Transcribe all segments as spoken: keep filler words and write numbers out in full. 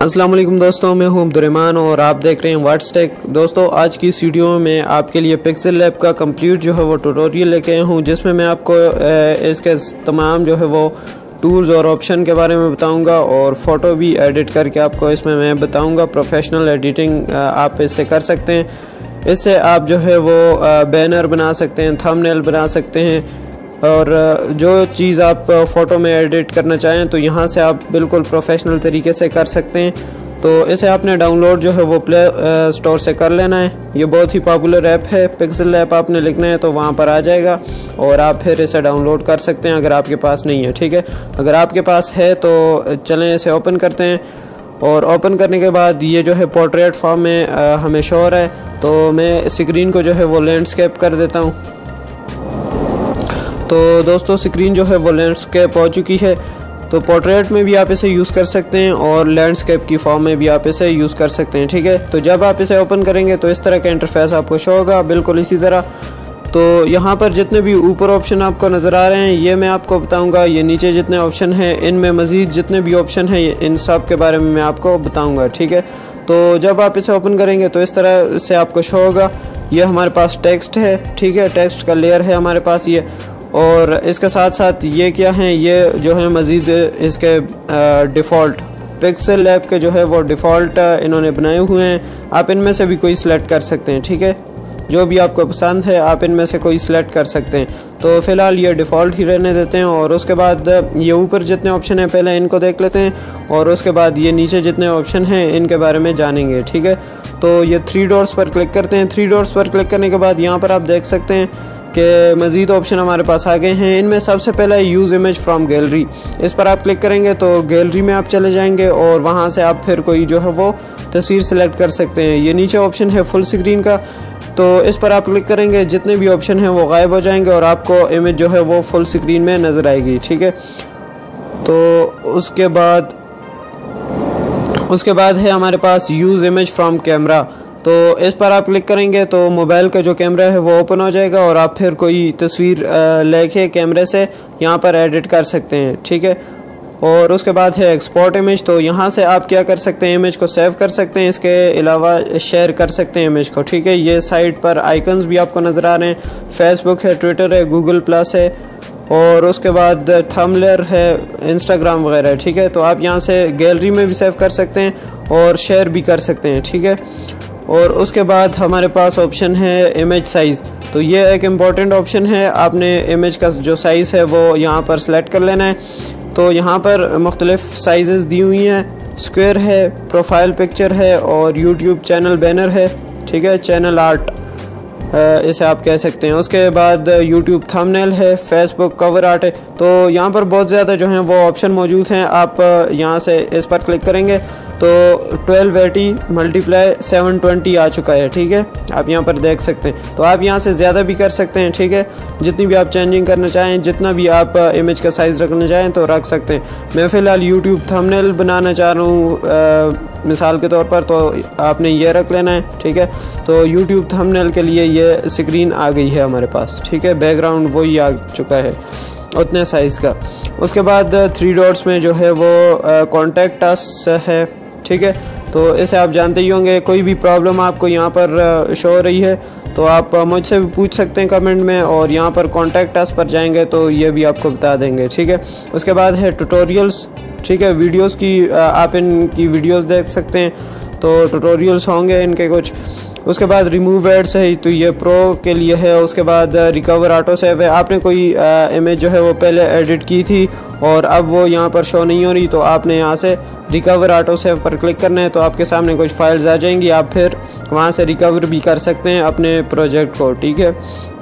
अस्सलाम वालेकुम दोस्तों, मैं हूं अब्दुर्रहमान और आप देख रहे हैं व्हाट्स टेक। दोस्तों, आज की इस वीडियो में आपके लिए पिक्सल लैब का कंप्लीट जो है वो ट्यूटोरियल लेके आया हूं, जिसमें मैं आपको इसके तमाम जो है वो टूल्स और ऑप्शन के बारे में बताऊंगा और फ़ोटो भी एडिट करके आपको इसमें मैं बताऊंगा। प्रोफेशनल एडिटिंग आप इससे कर सकते हैं। इससे आप जो है वो बैनर बना सकते हैं, थंबनेल बना सकते हैं और जो चीज़ आप फ़ोटो में एडिट करना चाहें तो यहाँ से आप बिल्कुल प्रोफेशनल तरीके से कर सकते हैं। तो इसे आपने डाउनलोड जो है वो प्ले स्टोर से कर लेना है। ये बहुत ही पॉपुलर ऐप है, पिक्सल लैब आपने लिखना है तो वहाँ पर आ जाएगा और आप फिर इसे डाउनलोड कर सकते हैं अगर आपके पास नहीं है। ठीक है, अगर आपके पास है तो चलें इसे ओपन करते हैं और ओपन करने के बाद ये जो है पोर्ट्रेट फॉर्म में हमें शो हो रहा है। तो मैं स्क्रीन को जो है वो लैंडस्केप कर देता हूँ। तो दोस्तों, स्क्रीन जो है वो लैंडस्केप हो चुकी है। तो पोर्ट्रेट में भी आप इसे यूज़ कर सकते हैं और लैंडस्केप की फॉर्म में भी आप इसे यूज़ कर सकते हैं। ठीक है, तो जब आप इसे ओपन करेंगे तो इस तरह का इंटरफेस आपको शो होगा, बिल्कुल इसी तरह। तो यहाँ पर जितने भी ऊपर ऑप्शन आपको नज़र आ रहे हैं ये मैं आपको बताऊँगा। ये नीचे जितने ऑप्शन हैं इनमें मज़ीद जितने भी ऑप्शन हैं इन सब के बारे में मैं आपको बताऊँगा। ठीक है, तो जब आप इसे ओपन करेंगे तो इस तरह से आपको शो होगा। ये हमारे पास टेक्स्ट है। ठीक है, टेक्स्ट का लेयर है हमारे पास ये, और इसके साथ साथ ये क्या हैं, ये जो है मज़ीद इसके डिफ़ॉल्ट पिक्सल लैब के जो है वो डिफ़ॉल्ट इन्होंने बनाए हुए हैं। आप इनमें से भी कोई सिलेक्ट कर सकते हैं। ठीक है, जो भी आपको पसंद है आप इनमें से कोई सिलेक्ट कर सकते हैं। तो फ़िलहाल ये डिफ़ॉल्ट ही रहने देते हैं और उसके बाद ये ऊपर जितने ऑप्शन हैं पहले इनको देख लेते हैं और उसके बाद ये नीचे जितने ऑप्शन हैं इनके बारे में जानेंगे। ठीक है, तो ये थ्री डॉट्स पर क्लिक करते हैं। थ्री डॉट्स पर क्लिक करने के बाद यहाँ पर आप देख सकते हैं कि मज़ीद ऑप्शन हमारे पास आ गए हैं। इनमें सबसे पहला यूज़ इमेज फ्रॉम गैलरी, इस पर आप क्लिक करेंगे तो गैलरी में आप चले जाएंगे और वहाँ से आप फिर कोई जो है वो तस्वीर सेलेक्ट कर सकते हैं। ये नीचे ऑप्शन है फुल स्क्रीन का, तो इस पर आप क्लिक करेंगे, जितने भी ऑप्शन हैं वो गायब हो जाएंगे और आपको इमेज जो है वो फुल स्क्रीन में नज़र आएगी। ठीक है, तो उसके बाद उसके बाद है हमारे पास यूज़ इमेज फ्रॉम कैमरा। तो इस पर आप क्लिक करेंगे तो मोबाइल का जो कैमरा है वो ओपन हो जाएगा और आप फिर कोई तस्वीर लेके कैमरे से यहाँ पर एडिट कर सकते हैं। ठीक है, और उसके बाद है एक्सपोर्ट इमेज। तो यहाँ से आप क्या कर सकते हैं, इमेज को सेव कर सकते हैं, इसके अलावा शेयर कर सकते हैं इमेज को। ठीक है, ये साइट पर आइकन्स भी आपको नज़र आ रहे हैं, फेसबुक है, ट्विटर है, गूगल प्लस है और उसके बाद थंबनेल है, इंस्टाग्राम वगैरह है। ठीक है, तो आप यहाँ से गैलरी में भी सेव कर सकते हैं और शेयर भी कर सकते हैं। ठीक है, और उसके बाद हमारे पास ऑप्शन है इमेज साइज़। तो ये एक इम्पॉर्टेंट ऑप्शन है, आपने इमेज का जो साइज़ है वो यहाँ पर सेलेक्ट कर लेना है। तो यहाँ पर मुख्तलिफ़ साइज़ दी हुई हैं, स्क्वायर है, प्रोफाइल पिक्चर है और यूट्यूब चैनल बैनर है। ठीक है, चैनल आर्ट इसे आप कह सकते हैं। उसके बाद यूट्यूब थंबनेल है, फेसबुक कवर आर्ट है। तो यहाँ पर बहुत ज़्यादा जो हैं वो ऑप्शन मौजूद हैं। आप यहाँ से इस पर क्लिक करेंगे तो twelve eighty multiply seven twenty आ चुका है। ठीक है, आप यहाँ पर देख सकते हैं। तो आप यहाँ से ज़्यादा भी कर सकते हैं। ठीक है, जितनी भी आप चेंजिंग करना चाहें, जितना भी आप इमेज का साइज़ रखना चाहें तो रख सकते हैं। मैं फ़िलहाल यूट्यूब थंबनेल बनाना चाह रहा हूँ मिसाल के तौर पर, तो आपने ये रख लेना है। ठीक है, तो यूट्यूब थंबनेल के लिए ये स्क्रीन आ गई है हमारे पास। ठीक है, बैकग्राउंड वही आ चुका है उतने साइज़ का। उसके बाद थ्री डॉट्स में जो है वो कॉन्टैक्ट अस है। ठीक है, तो इसे आप जानते ही होंगे। कोई भी प्रॉब्लम आपको यहाँ पर शो हो रही है तो आप मुझसे भी पूछ सकते हैं कमेंट में और यहाँ पर कॉन्टैक्ट अस पर जाएंगे तो ये भी आपको बता देंगे। ठीक है, उसके बाद है ट्यूटोरियल्स। ठीक है, वीडियोस की आप इनकी वीडियोस देख सकते हैं, तो ट्यूटोरियल्स होंगे इनके कुछ। उसके बाद रिमूव एड्स है, तो ये प्रो के लिए है। उसके बाद रिकवर ऑटो सेव है, आपने कोई इमेज जो है वो पहले एडिट की थी और अब वो यहाँ पर शो नहीं हो रही तो आपने यहाँ से रिकवर ऑटो सेव पर क्लिक करना है तो आपके सामने कुछ फाइल्स आ जाएंगी, आप फिर वहाँ से रिकवर भी कर सकते हैं अपने प्रोजेक्ट को। ठीक है,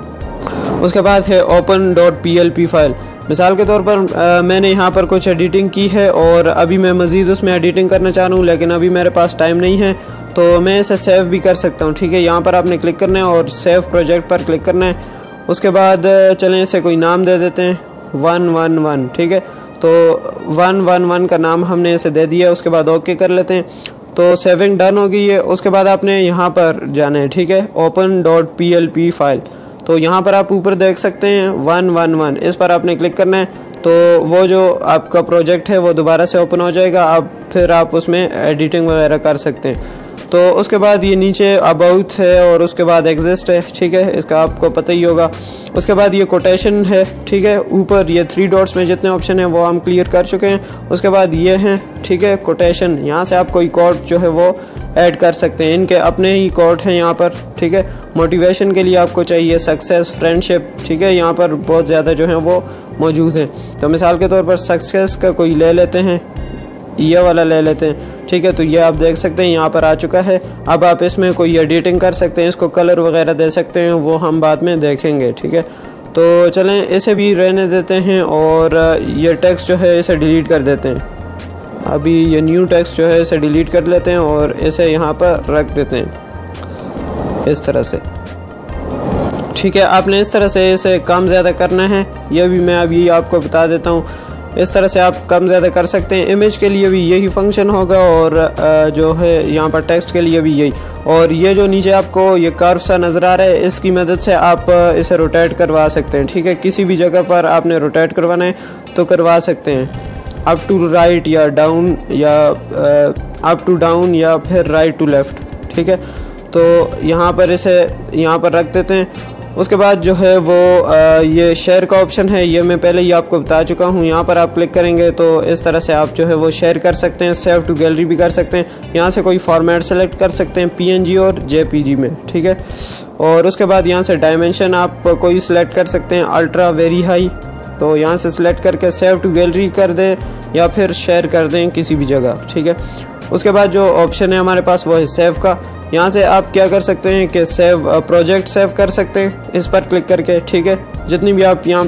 उसके बाद है open dot P L P file. मिसाल के तौर पर आ, मैंने यहाँ पर कुछ एडिटिंग की है और अभी मैं मज़ीद उसमें एडिटिंग करना चाह रहा हूँ लेकिन अभी मेरे पास टाइम नहीं है तो मैं इसे सेव भी कर सकता हूँ। ठीक है, यहाँ पर आपने क्लिक करना है और सेव प्रोजेक्ट पर क्लिक करना है। उसके बाद चलें इसे कोई नाम दे देते हैं, वन वन वन। ठीक है, तो वन वन वन का नाम हमने इसे दे दिया। उसके बाद ओके कर लेते हैं तो सेविंग डन हो गई है। उसके बाद आपने यहाँ पर जाना है। ठीक है, open dot P L P file. तो यहाँ पर आप ऊपर देख सकते हैं वन वन वन, इस पर आपने क्लिक करना है तो वो जो आपका प्रोजेक्ट है वो दोबारा से ओपन हो जाएगा। आप फिर आप उसमें एडिटिंग वगैरह कर सकते हैं। तो उसके बाद ये नीचे अबाउट है और उसके बाद एग्जिस्ट है, ठीक है, इसका आपको पता ही होगा। उसके बाद ये कोटेशन है, ठीक है, ऊपर ये थ्री डॉट्स में जितने ऑप्शन हैं वो हम क्लियर कर चुके हैं। उसके बाद ये हैं, ठीक है, कोटेशन, यहाँ से आप कोई कोड जो है वो ऐड कर सकते हैं, इनके अपने ही कोड हैं यहाँ पर, ठीक है। मोटिवेशन के लिए आपको चाहिए सक्सेस, फ्रेंडशिप, ठीक है, यहाँ पर बहुत ज़्यादा जो है वो मौजूद हैं। तो मिसाल के तौर पर सक्सेस का कोई ले लेते हैं, ये वाला ले लेते हैं, ठीक है। तो ये आप देख सकते हैं यहाँ पर आ चुका है। अब आप इसमें कोई एडिटिंग कर सकते हैं, इसको कलर वगैरह दे सकते हैं, वो हम बाद में देखेंगे, ठीक है। तो चलें इसे भी रहने देते हैं और ये टेक्स्ट जो है इसे डिलीट कर देते हैं। अभी ये न्यू टेक्स्ट जो है इसे डिलीट कर लेते हैं और इसे यहाँ पर रख देते हैं इस तरह से, ठीक है। आपने इस तरह से इसे कम ज़्यादा करना है, ये भी मैं अभी आपको बता देता हूँ। इस तरह से आप कम ज़्यादा कर सकते हैं। इमेज के लिए भी यही फंक्शन होगा और जो है यहाँ पर टेक्स्ट के लिए भी यही। और ये जो नीचे आपको ये कर्व सा नज़र आ रहा है, इसकी मदद से आप इसे रोटेट करवा सकते हैं, ठीक है। किसी भी जगह पर आपने रोटेट करवाना है तो करवा सकते हैं, अप टू राइट या डाउन या अप टू डाउन या फिर राइट टू लेफ़्ट, ठीक है। तो यहाँ पर इसे यहाँ पर रख देते हैं। उसके बाद जो है वो आ, ये शेयर का ऑप्शन है, ये मैं पहले ही आपको बता चुका हूँ। यहाँ पर आप क्लिक करेंगे तो इस तरह से आप जो है वो शेयर कर सकते हैं, सेव टू गैलरी भी कर सकते हैं। यहाँ से कोई फॉर्मेट सेलेक्ट कर सकते हैं पीएनजी और जेपीजी में, ठीक है। और उसके बाद यहाँ से डायमेंशन आप कोई सिलेक्ट कर सकते हैं, अल्ट्रा, वेरी हाई। तो यहाँ से सिलेक्ट करके सेव टू गैलरी कर दें या फिर शेयर कर दें किसी भी जगह, ठीक है। उसके बाद जो ऑप्शन है हमारे पास वो है सेव का। यहाँ से आप क्या कर सकते हैं कि सेव प्रोजेक्ट सेव कर सकते हैं इस पर क्लिक करके, ठीक है। जितनी भी आप यहाँ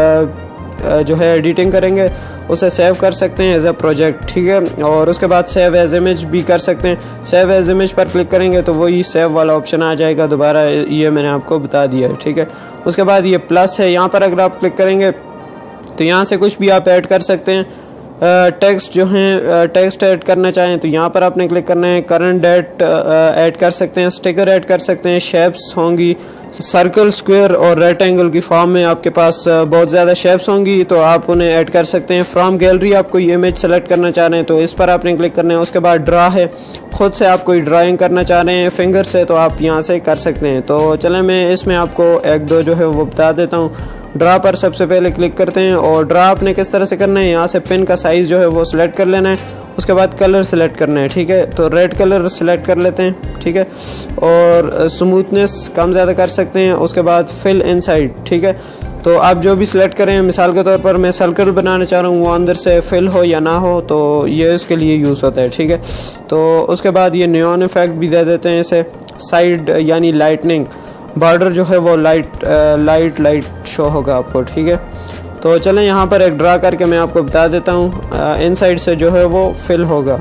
पर जो है एडिटिंग करेंगे उसे सेव कर सकते हैं एज अ प्रोजेक्ट, ठीक है। और उसके बाद सेव एज इमेज भी कर सकते हैं। सेव एज इमेज पर क्लिक करेंगे तो वही सेव वाला ऑप्शन आ जाएगा दोबारा, ये मैंने आपको बता दिया है, ठीक है। उसके बाद ये प्लस है, यहाँ पर अगर आप क्लिक करेंगे तो यहाँ से कुछ भी आप ऐड कर सकते हैं। टेक्स्ट जो हैं टेक्स्ट ऐड करना चाहें तो यहाँ पर आपने क्लिक करना है। करंट डेट ऐड कर सकते हैं, स्टिकर ऐड कर सकते हैं, शेप्स होंगी, सर्कल, स्क्वायर और रेक्टेंगल की फॉर्म में आपके पास बहुत ज़्यादा शेप्स होंगी तो आप उन्हें ऐड कर सकते हैं। फ्रॉम गैलरी आप कोई इमेज सेलेक्ट करना चाह रहे हैं तो इस पर आपने क्लिक करना है। उसके बाद ड्रा है, ख़ुद से आप कोई ड्राइंग करना चाह रहे हैं फिंगर से तो आप यहाँ से कर सकते हैं। तो चलें मैं इसमें आपको एक दो जो है वो बता देता हूँ। ड्रा पर सबसे पहले क्लिक करते हैं और ड्रा आपने किस तरह से करना है, यहाँ से पेन का साइज़ जो है वो सिलेक्ट कर लेना है। उसके बाद कलर सेलेक्ट करना है, ठीक है। तो रेड कलर सेलेक्ट कर लेते हैं, ठीक है। और स्मूथनेस कम ज़्यादा कर सकते हैं। उसके बाद फिल इनसाइड, ठीक है। तो आप जो भी सिलेक्ट करें, मिसाल के तौर पर मैं सर्कल बनाना चाह रहा हूँ, वो अंदर से फिल हो या ना हो तो ये इसके लिए यूज़ होता है, ठीक है। तो उसके बाद ये नियॉन इफेक्ट भी दे देते हैं इसे। साइड यानी लाइटनिंग, बॉर्डर जो है वो लाइट लाइट लाइट शो होगा आपको, ठीक है। तो चलें यहाँ पर एक ड्रा करके मैं आपको बता देता हूँ। इन साइड से जो है वो फिल होगा।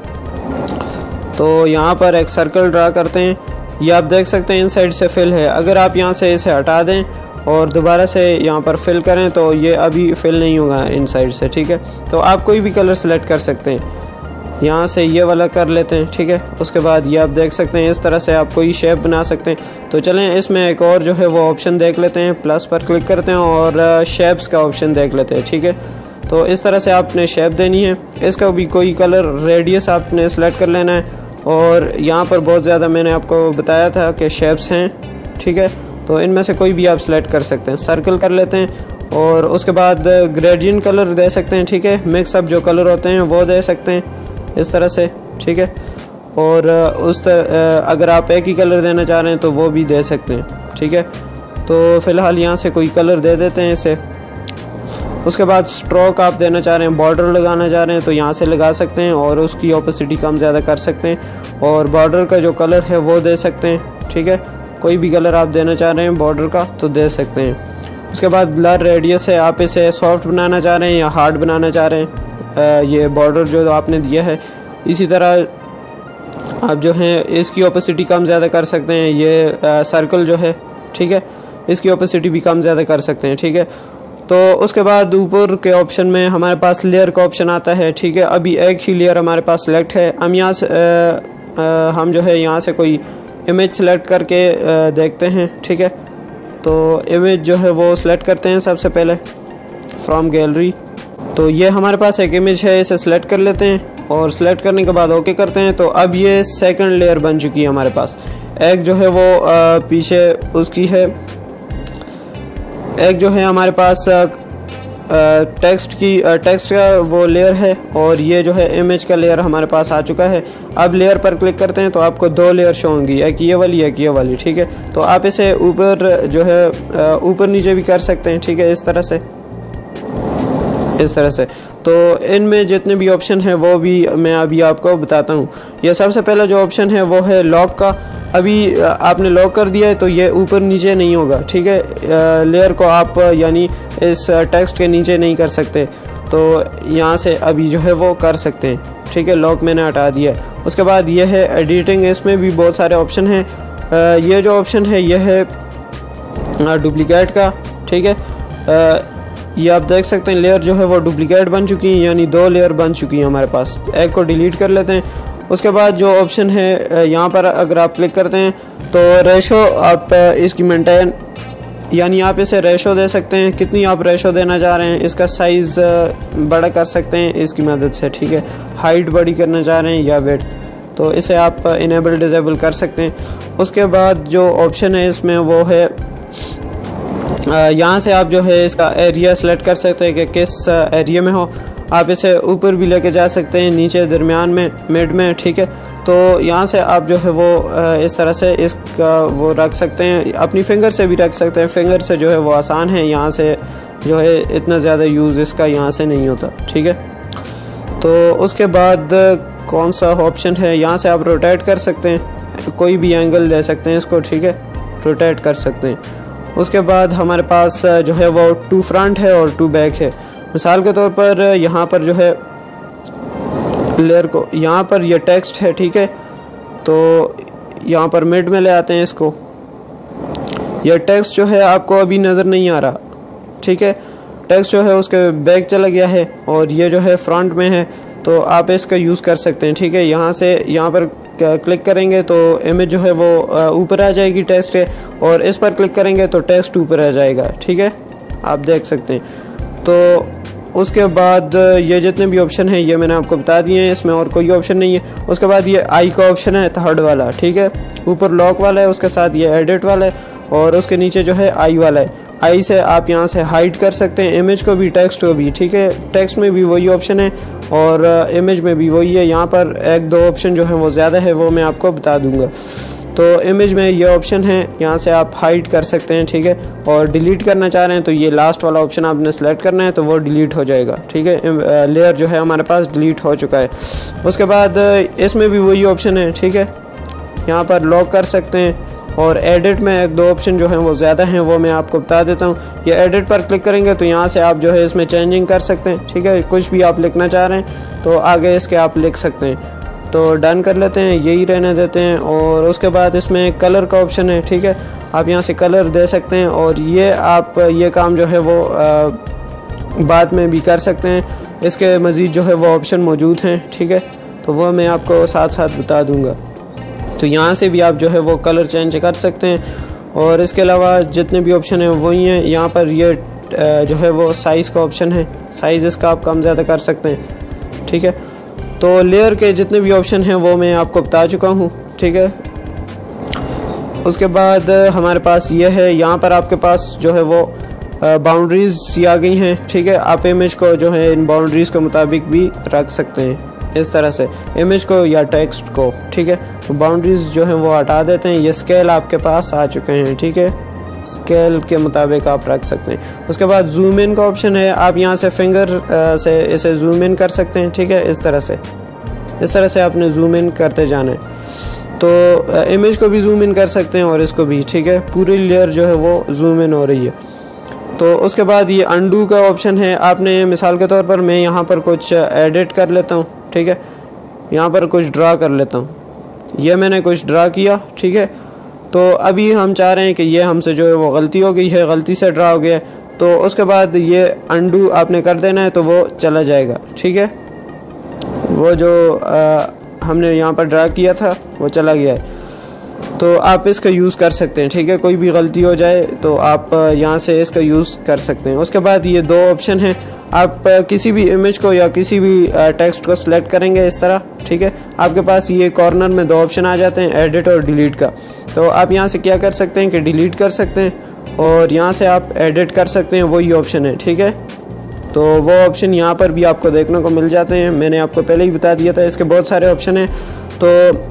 तो यहाँ पर एक सर्कल ड्रा करते हैं, ये आप देख सकते हैं इन साइड से फिल है। अगर आप यहाँ से इसे हटा दें और दोबारा से यहाँ पर फिल करें तो ये अभी फिल नहीं होगा इन साइड से, ठीक है। तो आप कोई भी कलर सेलेक्ट कर सकते हैं, यहाँ से ये वाला कर लेते हैं, ठीक है। उसके बाद ये आप देख सकते हैं इस तरह से आप कोई शेप बना सकते हैं। तो चलें इसमें एक और जो है वो ऑप्शन देख लेते हैं, प्लस पर क्लिक करते हैं और शेप्स का ऑप्शन देख लेते हैं, ठीक है। तो इस तरह से आपने शेप देनी है। इसका भी कोई कलर रेडियस आपने सेलेक्ट कर लेना है और यहाँ पर बहुत ज़्यादा मैंने आपको बताया था कि शेप्स हैं, ठीक है। तो इनमें से कोई भी आप सेलेक्ट कर सकते हैं। सर्कल कर लेते हैं और उसके बाद ग्रेडियंट कलर दे सकते हैं, ठीक है। मिक्सअप जो कलर होते हैं वो दे सकते हैं इस तरह से, ठीक है। और उस तरह अगर आप एक ही कलर देना चाह रहे हैं तो वो भी दे सकते हैं, ठीक है। तो फ़िलहाल यहाँ से कोई कलर दे देते हैं इसे। उसके बाद स्ट्रोक आप देना चाह रहे हैं, बॉर्डर लगाना चाह रहे हैं तो यहाँ से लगा सकते हैं और उसकी ओपेसिटी कम ज़्यादा कर सकते हैं और बॉर्डर का जो कलर है वो दे सकते हैं, ठीक है। कोई भी कलर आप देना चाह रहे हैं बॉर्डर का तो दे सकते हैं। उसके बाद ब्लर रेडियस है, आप इसे सॉफ्ट बनाना चाह रहे हैं या हार्ड बनाना चाह रहे हैं। ये बॉर्डर जो आपने दिया है, इसी तरह आप जो है इसकी ओपेसिटी कम ज़्यादा कर सकते हैं। ये आ, सर्कल जो है, ठीक है, इसकी ओपेसिटी भी कम ज़्यादा कर सकते हैं, ठीक है। तो उसके बाद ऊपर के ऑप्शन में हमारे पास लेयर का ऑप्शन आता है, ठीक है। अभी एक ही लेयर हमारे पास सेलेक्ट है। हम यहाँ से आ, आ, हम जो है यहाँ से कोई इमेज सेलेक्ट करके आ, देखते हैं, ठीक है। तो इमेज जो है वो सिलेक्ट करते हैं सबसे पहले फ्रॉम गैलरी। तो ये हमारे पास एक इमेज है, इसे सेलेक्ट कर लेते हैं और सिलेक्ट करने के बाद ओके करते हैं। तो अब ये सेकंड लेयर बन चुकी है हमारे पास। एक जो है वो आ, पीछे उसकी है, एक जो है हमारे पास टेक्स्ट की टेक्स्ट का वो लेयर है, और ये जो है इमेज का लेयर हमारे पास आ चुका है। अब लेयर पर क्लिक करते हैं तो आपको दो लेयर शो होंगी, एक ये वाली एक ये वाली, ठीक है। तो आप इसे ऊपर जो है ऊपर नीचे भी कर सकते हैं, ठीक है, इस तरह से इस तरह से। तो इनमें जितने भी ऑप्शन हैं वो भी मैं अभी आपको बताता हूँ। ये सबसे पहला जो ऑप्शन है वो है लॉक का। अभी आपने लॉक कर दिया है तो ये ऊपर नीचे नहीं होगा, ठीक है। लेयर को आप यानी इस टेक्स्ट के नीचे नहीं कर सकते, तो यहाँ से अभी जो है वो कर सकते हैं, ठीक है। लॉक मैंने हटा दिया है। उसके बाद ये है एडिटिंग, इसमें भी बहुत सारे ऑप्शन हैं। ये जो ऑप्शन है ये है डुप्लीकेट का, ठीक है। ये आप देख सकते हैं लेयर जो है वो डुप्लीकेट बन चुकी है, यानी दो लेयर बन चुकी हैं हमारे पास। एक को डिलीट कर लेते हैं। उसके बाद जो ऑप्शन है यहाँ पर अगर आप क्लिक करते हैं तो रेशो आप इसकी मेंटेन, यानी आप इसे रेशो दे सकते हैं, कितनी आप रेशो देना चाह रहे हैं, इसका साइज़ बड़ा कर सकते हैं इसकी मदद से, ठीक है। हाइट बड़ी करना चाह रहे हैं या वेट, तो इसे आप इनेबल डिसेबल कर सकते हैं। उसके बाद जो ऑप्शन है इसमें वो है यहाँ से आप जो है इसका एरिया सेलेक्ट कर सकते हैं कि किस एरिया में हो। आप इसे ऊपर भी लेके जा सकते हैं, नीचे, दरमियान में, मिड में, ठीक है। तो यहाँ से आप जो है वो इस तरह से इसका वो रख सकते हैं, अपनी फिंगर से भी रख सकते हैं। फिंगर से जो है वो आसान है, यहाँ से जो है इतना ज़्यादा यूज़ इसका यहाँ से नहीं होता, ठीक है। तो उसके बाद कौन सा ऑप्शन है, यहाँ से आप रोटेट कर सकते हैं, कोई भी एंगल दे सकते हैं इसको, ठीक है, रोटेट कर सकते हैं। उसके बाद हमारे पास जो है वो टू फ्रंट है और टू बैक है। मिसाल के तौर पर यहाँ पर जो है लेयर को, यहाँ पर ये टेक्स्ट है, ठीक है, तो यहाँ पर मिड में ले आते हैं इसको। यह टेक्स्ट जो है आपको अभी नज़र नहीं आ रहा, ठीक है। टेक्स्ट जो है उसके बैक चला गया है और ये जो है फ्रंट में है, तो आप इसका यूज़ कर सकते हैं, ठीक है। यहाँ से यहाँ पर क्लिक करेंगे तो इमेज जो है वो ऊपर आ जाएगी, टेक्स्ट है, और इस पर क्लिक करेंगे तो टेक्स्ट ऊपर आ जाएगा, ठीक है, आप देख सकते हैं। तो उसके बाद ये जितने भी ऑप्शन हैं ये मैंने आपको बता दिए हैं, इसमें और कोई ऑप्शन नहीं है। उसके बाद ये आई का ऑप्शन है, थर्ड वाला, ठीक है। ऊपर लॉक वाला है, उसके साथ ये एडिट वाला है, और उसके नीचे जो है आई वाला है। आई से आप यहाँ से हाइड कर सकते हैं इमेज को भी, टेक्स्ट को भी, ठीक है। टेक्स्ट में भी वही ऑप्शन है और इमेज में भी वही है। यहाँ पर एक दो ऑप्शन जो है वो ज़्यादा है, वो मैं आपको बता दूँगा। तो इमेज में ये ऑप्शन है, यहाँ से आप हाइड कर सकते हैं, ठीक है। और डिलीट करना चाह रहे हैं तो ये लास्ट वाला ऑप्शन आपने सेलेक्ट करना है, तो वो डिलीट हो जाएगा, ठीक है। लेयर जो है हमारे पास डिलीट हो चुका है। उसके बाद इसमें भी वही ऑप्शन है, ठीक है। यहाँ पर लॉक कर सकते हैं, और एडिट में एक दो ऑप्शन जो हैं वो ज़्यादा हैं, वो मैं आपको बता देता हूँ। ये एडिट पर क्लिक करेंगे तो यहाँ से आप जो है इसमें चेंजिंग कर सकते हैं, ठीक है। कुछ भी आप लिखना चाह रहे हैं तो आगे इसके आप लिख सकते हैं। तो डन कर लेते हैं, यही रहने देते हैं। और उसके बाद इसमें कलर का ऑप्शन है, ठीक है। आप यहाँ से कलर दे सकते हैं, और ये आप ये काम जो है वो आ, बाद में भी कर सकते हैं। इसके मज़ीद जो है वो ऑप्शन मौजूद हैं, ठीक है, तो वो मैं आपको साथ साथ बता दूँगा। तो यहाँ से भी आप जो है वो कलर चेंज कर सकते हैं। और इसके अलावा जितने भी ऑप्शन हैं वही हैं। यहाँ पर ये जो है वो साइज़ का ऑप्शन है, साइज़ इसका आप कम ज़्यादा कर सकते हैं, ठीक है। तो लेयर के जितने भी ऑप्शन हैं वो मैं आपको बता चुका हूँ, ठीक है। उसके बाद हमारे पास ये है, यहाँ पर आपके पास जो है वो बाउंड्रीज़ आ गई हैं, ठीक है। आप इमेज को जो है इन बाउंड्रीज़ के मुताबिक भी रख सकते हैं, इस तरह से इमेज को या टेक्स्ट को, ठीक है। तो बाउंड्रीज जो हैं वो हटा देते हैं। ये स्केल आपके पास आ चुके हैं, ठीक है, स्केल के मुताबिक आप रख सकते हैं। उसके बाद जूम इन का ऑप्शन है, आप यहाँ से फिंगर से इसे जूम इन कर सकते हैं, ठीक है। इस तरह से इस तरह से आपने जूम इन करते जाना है, तो इमेज को भी जूम इन कर सकते हैं और इसको भी, ठीक है। पूरी लेयर जो है वो जूम इन हो रही है। तो उसके बाद ये अंडू का ऑप्शन है। आपने मिसाल के तौर पर मैं यहाँ पर कुछ एडिट कर लेता हूँ, ठीक है, यहाँ पर कुछ ड्रा कर लेता हूँ। ये मैंने कुछ ड्रा किया, ठीक है। तो अभी हम चाह रहे हैं कि ये हमसे जो है वो गलती हो गई है, गलती से ड्रा हो गया है, तो उसके बाद ये अंडू आपने कर देना है, तो वो चला जाएगा, ठीक है। वो जो आ, हमने यहाँ पर ड्रा किया था वो चला गया है, तो आप इसका यूज़ कर सकते हैं, ठीक है। कोई भी गलती हो जाए तो आप यहाँ से इसका यूज़ कर सकते हैं। उसके बाद ये दो ऑप्शन हैं, आप किसी भी इमेज को या किसी भी टेक्स्ट को सिलेक्ट करेंगे इस तरह, ठीक है, आपके पास ये कॉर्नर में दो ऑप्शन आ जाते हैं, एडिट और डिलीट का। तो आप यहाँ से क्या कर सकते हैं कि डिलीट कर सकते हैं और यहाँ से आप एडिट कर सकते हैं, वही ऑप्शन है, ठीक है। तो वो ऑप्शन यहाँ पर भी आपको देखने को मिल जाते हैं, मैंने आपको पहले ही बता दिया था, इसके बहुत सारे ऑप्शन हैं। तो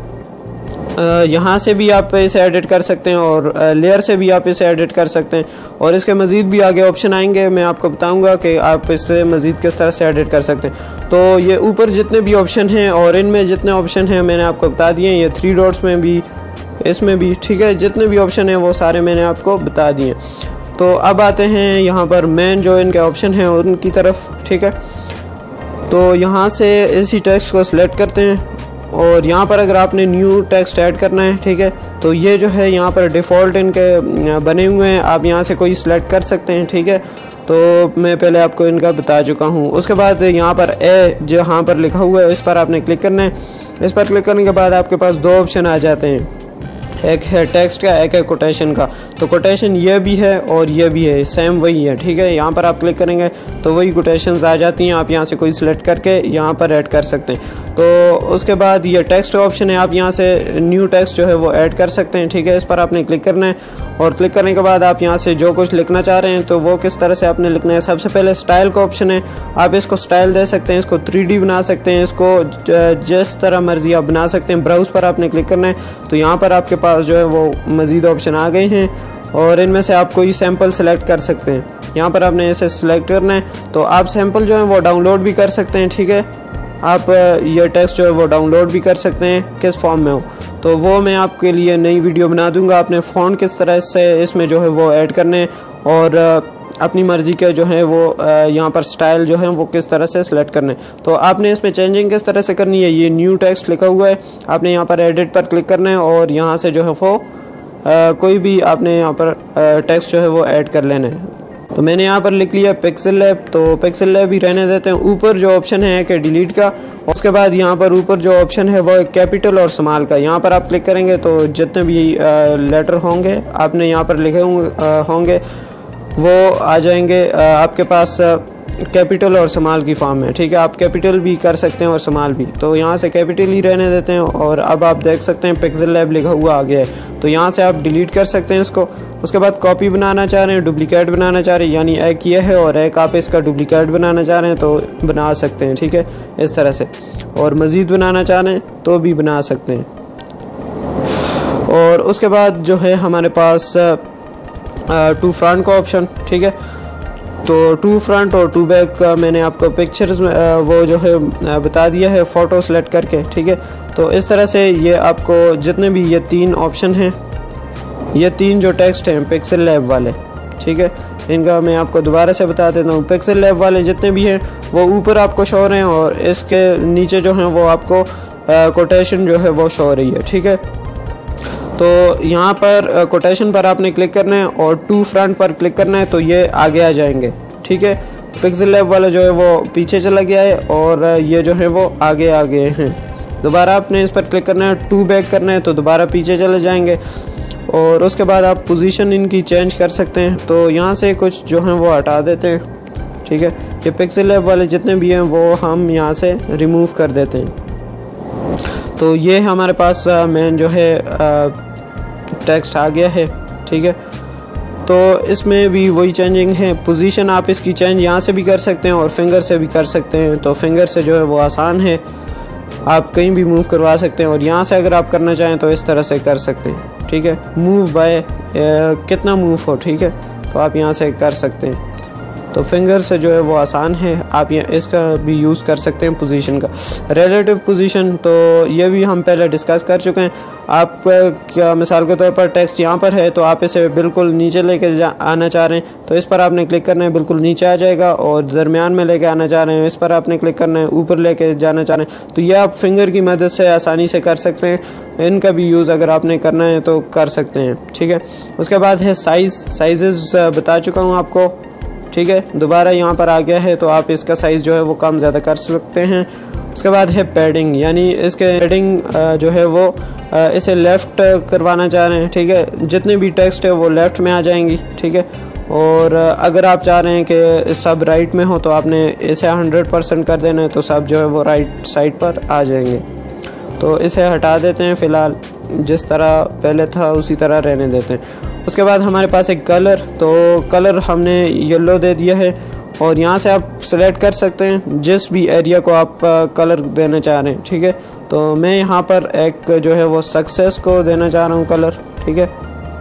यहाँ से भी आप इसे एडिट कर सकते हैं और लेयर से भी आप इसे एडिट कर सकते हैं और इसके मज़ीद भी आगे ऑप्शन आएंगे, मैं आपको बताऊंगा कि आप इससे मज़ीद किस तरह से एडिट कर सकते हैं। तो ये ऊपर जितने भी ऑप्शन हैं और इनमें जितने ऑप्शन हैं मैंने आपको बता दिए, ये थ्री डॉट्स में भी, इसमें भी, ठीक है, जितने भी ऑप्शन हैं वो सारे मैंने आपको बता दिए। तो अब आते हैं यहाँ पर मेन जो इनके ऑप्शन हैं उनकी तरफ, ठीक है। तो यहाँ से इसी टेक्स्ट को सिलेक्ट करते हैं और यहाँ पर अगर आपने न्यू टेक्स्ट ऐड करना है, ठीक है, तो ये जो है यहाँ पर डिफ़ॉल्ट इनके बने हुए हैं, आप यहाँ से कोई सिलेक्ट कर सकते हैं, ठीक है। तो मैं पहले आपको इनका बता चुका हूँ। उसके बाद यहाँ पर ए जहाँ पर लिखा हुआ है इस पर आपने क्लिक करना है। इस पर क्लिक करने के बाद आपके पास दो ऑप्शन आ जाते हैं, एक है टेक्स्ट का, एक है कोटेशन का। तो कोटेशन ये भी है और ये भी है, सेम वही है, ठीक है। यहाँ पर आप क्लिक करेंगे तो वही कोटेशंस आ जाती हैं, आप यहाँ से कोई सिलेक्ट करके यहाँ पर ऐड कर सकते हैं। तो उसके बाद ये टेक्स्ट का ऑप्शन है, आप यहाँ से न्यू टेक्स्ट जो है वो ऐड कर सकते हैं, ठीक है। इस पर आपने क्लिक करना है और क्लिक करने के बाद आप यहाँ से जो कुछ लिखना चाह रहे हैं तो वो किस तरह से आपने लिखना है। सबसे पहले स्टाइल का ऑप्शन है, आप इसको स्टाइल दे सकते हैं, इसको थ्री डी बना सकते हैं, इसको जिस तरह मर्जी आप बना सकते हैं। ब्राउज़ पर आपने क्लिक करना है तो यहाँ पर आपके पास जो है वो मज़ीद ऑप्शन आ गए हैं और इनमें से आप कोई सैम्पल सेलेक्ट कर सकते हैं। यहाँ पर आपने इसे सिलेक्ट करना है तो आप सैम्पल जो है वो डाउनलोड भी कर सकते हैं, ठीक है। आप ये टेक्स्ट जो है वो डाउनलोड भी कर सकते हैं किस फॉर्म में हो, तो वो मैं आपके लिए नई वीडियो बना दूंगा। आपने फ़ॉन्ट किस तरह से इसमें जो है वो ऐड करने और अपनी मर्ज़ी के जो है वो यहाँ पर स्टाइल जो है वो किस तरह से सिलेक्ट करने। तो आपने इसमें चेंजिंग किस तरह से करनी है, ये न्यू टेक्स्ट लिखा हुआ है, आपने यहाँ पर एडिट पर क्लिक करना है और यहाँ से जो है वो आ, कोई भी आपने यहाँ पर टेक्स्ट जो है वो ऐड कर लेना है। तो मैंने यहाँ पर लिख लिया पिक्सेल लैब, तो पिक्सेल लैब ही रहने देते हैं। ऊपर जो ऑप्शन है कि डिलीट का, उसके बाद यहाँ पर ऊपर जो ऑप्शन है वो कैपिटल और स्मॉल का, यहाँ पर आप क्लिक करेंगे तो जितने भी लेटर होंगे आपने यहाँ पर लिखे होंगे वो आ जाएंगे आपके पास कैपिटल और स्मॉल की फॉर्म में, ठीक है। आप कैपिटल भी कर सकते हैं और स्मॉल भी, तो यहाँ से कैपिटल ही रहने देते हैं। और अब आप देख सकते हैं पिक्सेल लैब लिखा हुआ आ गया है, तो यहाँ से आप डिलीट कर सकते हैं इसको। उसके बाद कॉपी बनाना चाह रहे हैं, डुप्लीकेट बनाना चाह रहे हैं, यानी एक ये है और एक आप इसका डुप्लीकेट बनाना चाह रहे हैं तो बना सकते हैं, ठीक है, इस तरह से। और मज़ीद बनाना चाह रहे हैं तो भी बना सकते हैं। और उसके बाद जो है हमारे पास टू फ्रंट का ऑप्शन, ठीक है। तो टू फ्रंट और टू बैक मैंने आपको पिक्चर्स वो जो है बता दिया है फ़ोटो सेलेक्ट करके, ठीक है। तो इस तरह से ये आपको जितने भी ये तीन ऑप्शन हैं, ये तीन जो टेक्स्ट हैं पिक्सेल लैब वाले, ठीक है, इनका मैं आपको दोबारा से बता देता हूँ। पिक्सेल लैब वाले जितने भी हैं वो ऊपर आपको शो हो रहे हैं और इसके नीचे जो हैं वो आपको कोटेशन जो है वो शो हो रही है, ठीक है। तो यहाँ पर कोटेशन पर आपने क्लिक करना है और टू फ्रंट पर क्लिक करना है तो ये आगे आ जाएंगे, ठीक है। पिक्सेल लैब वाला जो है वो पीछे चला गया है और ये जो है वो आगे आ गए हैं। दोबारा आपने इस पर क्लिक करना है, टू बैक करना है तो दोबारा पीछे चले जाएंगे। और उसके बाद आप पोजीशन इनकी चेंज कर सकते हैं, तो यहाँ से कुछ जो हैं वो हटा देते हैं, ठीक है। ये पिक्सेल लैब वाले जितने भी हैं वो हम यहाँ से रिमूव कर देते हैं। तो ये हमारे पास मेन जो है टेक्स्ट आ गया है, ठीक है। तो इसमें भी वही चेंजिंग है, पोजीशन आप इसकी चेंज यहाँ से भी कर सकते हैं और फिंगर से भी कर सकते हैं। तो फिंगर से जो है वो आसान है, आप कहीं भी मूव करवा सकते हैं और यहाँ से अगर आप करना चाहें तो इस तरह से कर सकते हैं, ठीक है। मूव बाय कितना मूव हो, ठीक है, तो आप यहाँ से कर सकते हैं। तो फिंगर से जो है वो आसान है, आप ये इसका भी यूज़ कर सकते हैं पोजीशन का। रिलेटिव पोजीशन तो ये भी हम पहले डिस्कस कर चुके हैं। आप क्या मिसाल के तौर पर टेक्स्ट यहाँ पर है तो आप इसे बिल्कुल नीचे लेके आना चाह रहे हैं तो इस पर आपने क्लिक करना है, बिल्कुल नीचे आ जाएगा। और दरमियान में लेके आना चाह रहे हैं इस पर आपने क्लिक करना है, ऊपर लेके जाना चाह रहे हैं तो ये आप फिंगर की मदद से आसानी से कर सकते हैं। इनका भी यूज़ अगर आपने करना है तो कर सकते हैं, ठीक है। उसके बाद है साइज़, साइजेस बता चुका हूँ आपको, ठीक है। दोबारा यहाँ पर आ गया है तो आप इसका साइज़ जो है वो कम ज़्यादा कर सकते हैं। उसके बाद है पैडिंग, यानी इसके पैडिंग जो है वो इसे लेफ़्ट करवाना चाह रहे हैं, ठीक है। जितने भी टेक्स्ट है वो लेफ़्ट में आ जाएंगी, ठीक है। और अगर आप चाह रहे हैं कि सब राइट में हो तो आपने इसे हंड्रेड परसेंट कर देना है, तो सब जो है वो राइट साइड पर आ जाएंगे। तो इसे हटा देते हैं, फ़िलहाल जिस तरह पहले था उसी तरह रहने देते हैं। उसके बाद हमारे पास एक कलर, तो कलर हमने येलो दे दिया है और यहाँ से आप सेलेक्ट कर सकते हैं जिस भी एरिया को आप कलर देना चाह रहे हैं, ठीक है। तो मैं यहाँ पर एक जो है वो सक्सेस को देना चाह रहा हूँ कलर, ठीक है,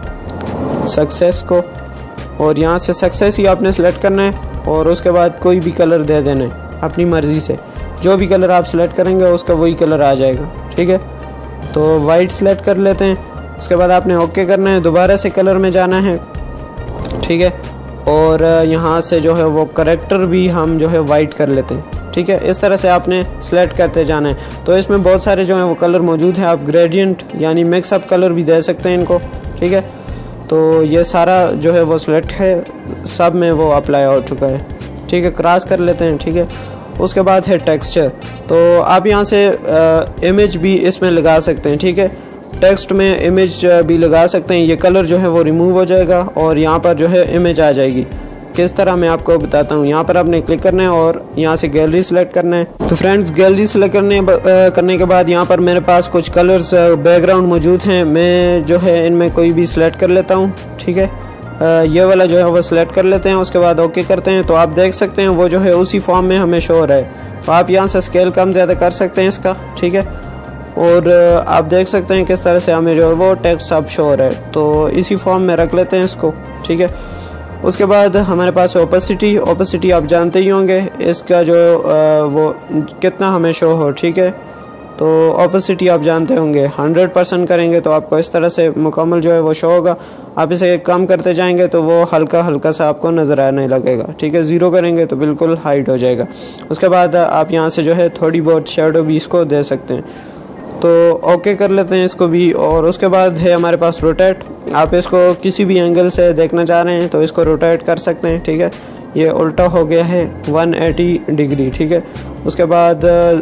सक्सेस को, और यहाँ से सक्सेस ही आपने सेलेक्ट करना है और उसके बाद कोई भी कलर दे देना है अपनी मर्ज़ी से। जो भी कलर आप सेलेक्ट करेंगे उसका वही कलर आ जाएगा, ठीक है। तो वाइट सेलेक्ट कर लेते हैं। उसके बाद आपने ओके करना है, दोबारा से कलर में जाना है, ठीक है, और यहाँ से जो है वो करेक्टर भी हम जो है वाइट कर लेते हैं, ठीक है। इस तरह से आपने सेलेक्ट करते जाना है। तो इसमें बहुत सारे जो हैं वो कलर मौजूद हैं, आप ग्रेडियंट यानी मिक्सअप कलर भी दे सकते हैं इनको, ठीक है। तो ये सारा जो है वो सेलेक्ट है, सब में वो अप्लाई हो चुका है, ठीक है। क्रॉस कर लेते हैं, ठीक है। उसके बाद है टेक्सचर, तो आप यहाँ से इमेज भी इसमें लगा सकते हैं, ठीक है। टेक्स्ट में इमेज भी लगा सकते हैं। ये कलर जो है वो रिमूव हो जाएगा और यहाँ पर जो है इमेज आ जाएगी। किस तरह मैं आपको बताता हूँ। यहाँ पर आपने क्लिक करना है और यहाँ से गैलरी सेलेक्ट करना है। तो फ्रेंड्स, गैलरी सेलेक्ट करने करने के बाद यहाँ पर मेरे पास कुछ कलर्स बैकग्राउंड मौजूद हैं। मैं जो है इनमें कोई भी सिलेक्ट कर लेता हूँ, ठीक है। ये वाला जो है वो सिलेक्ट कर लेते हैं। उसके बाद ओके करते हैं। तो आप देख सकते हैं वो जो है उसी फॉर्म में हमें शो हो रहा है। तो आप यहाँ से स्केल कम ज़्यादा कर सकते हैं इसका, ठीक है। और आप देख सकते हैं किस तरह से हमें जो है वो टेक्स्ट अब शो हो रहा है। तो इसी फॉर्म में रख लेते हैं इसको, ठीक है। उसके बाद हमारे पास ओपेसिटी ओपेसिटी आप जानते ही होंगे इसका जो वो कितना हमें शो हो, ठीक है। तो ओपेसिटी आप जानते होंगे, हंड्रेड परसेंट करेंगे तो आपको इस तरह से मुकम्मल जो है वो शो होगा। आप इसे कम करते जाएंगे तो वो हल्का हल्का सा आपको नज़र आने लगेगा, ठीक है। ज़ीरो करेंगे तो बिल्कुल हाइट हो जाएगा। उसके बाद आप यहाँ से जो है थोड़ी बहुत शेडो भी इसको दे सकते हैं। तो ओके कर लेते हैं इसको भी। और उसके बाद है हमारे पास रोटेट। आप इसको किसी भी एंगल से देखना चाह रहे हैं तो इसको रोटेट कर सकते हैं, ठीक है। ये उल्टा हो गया है वन एटी डिग्री, ठीक है। उसके बाद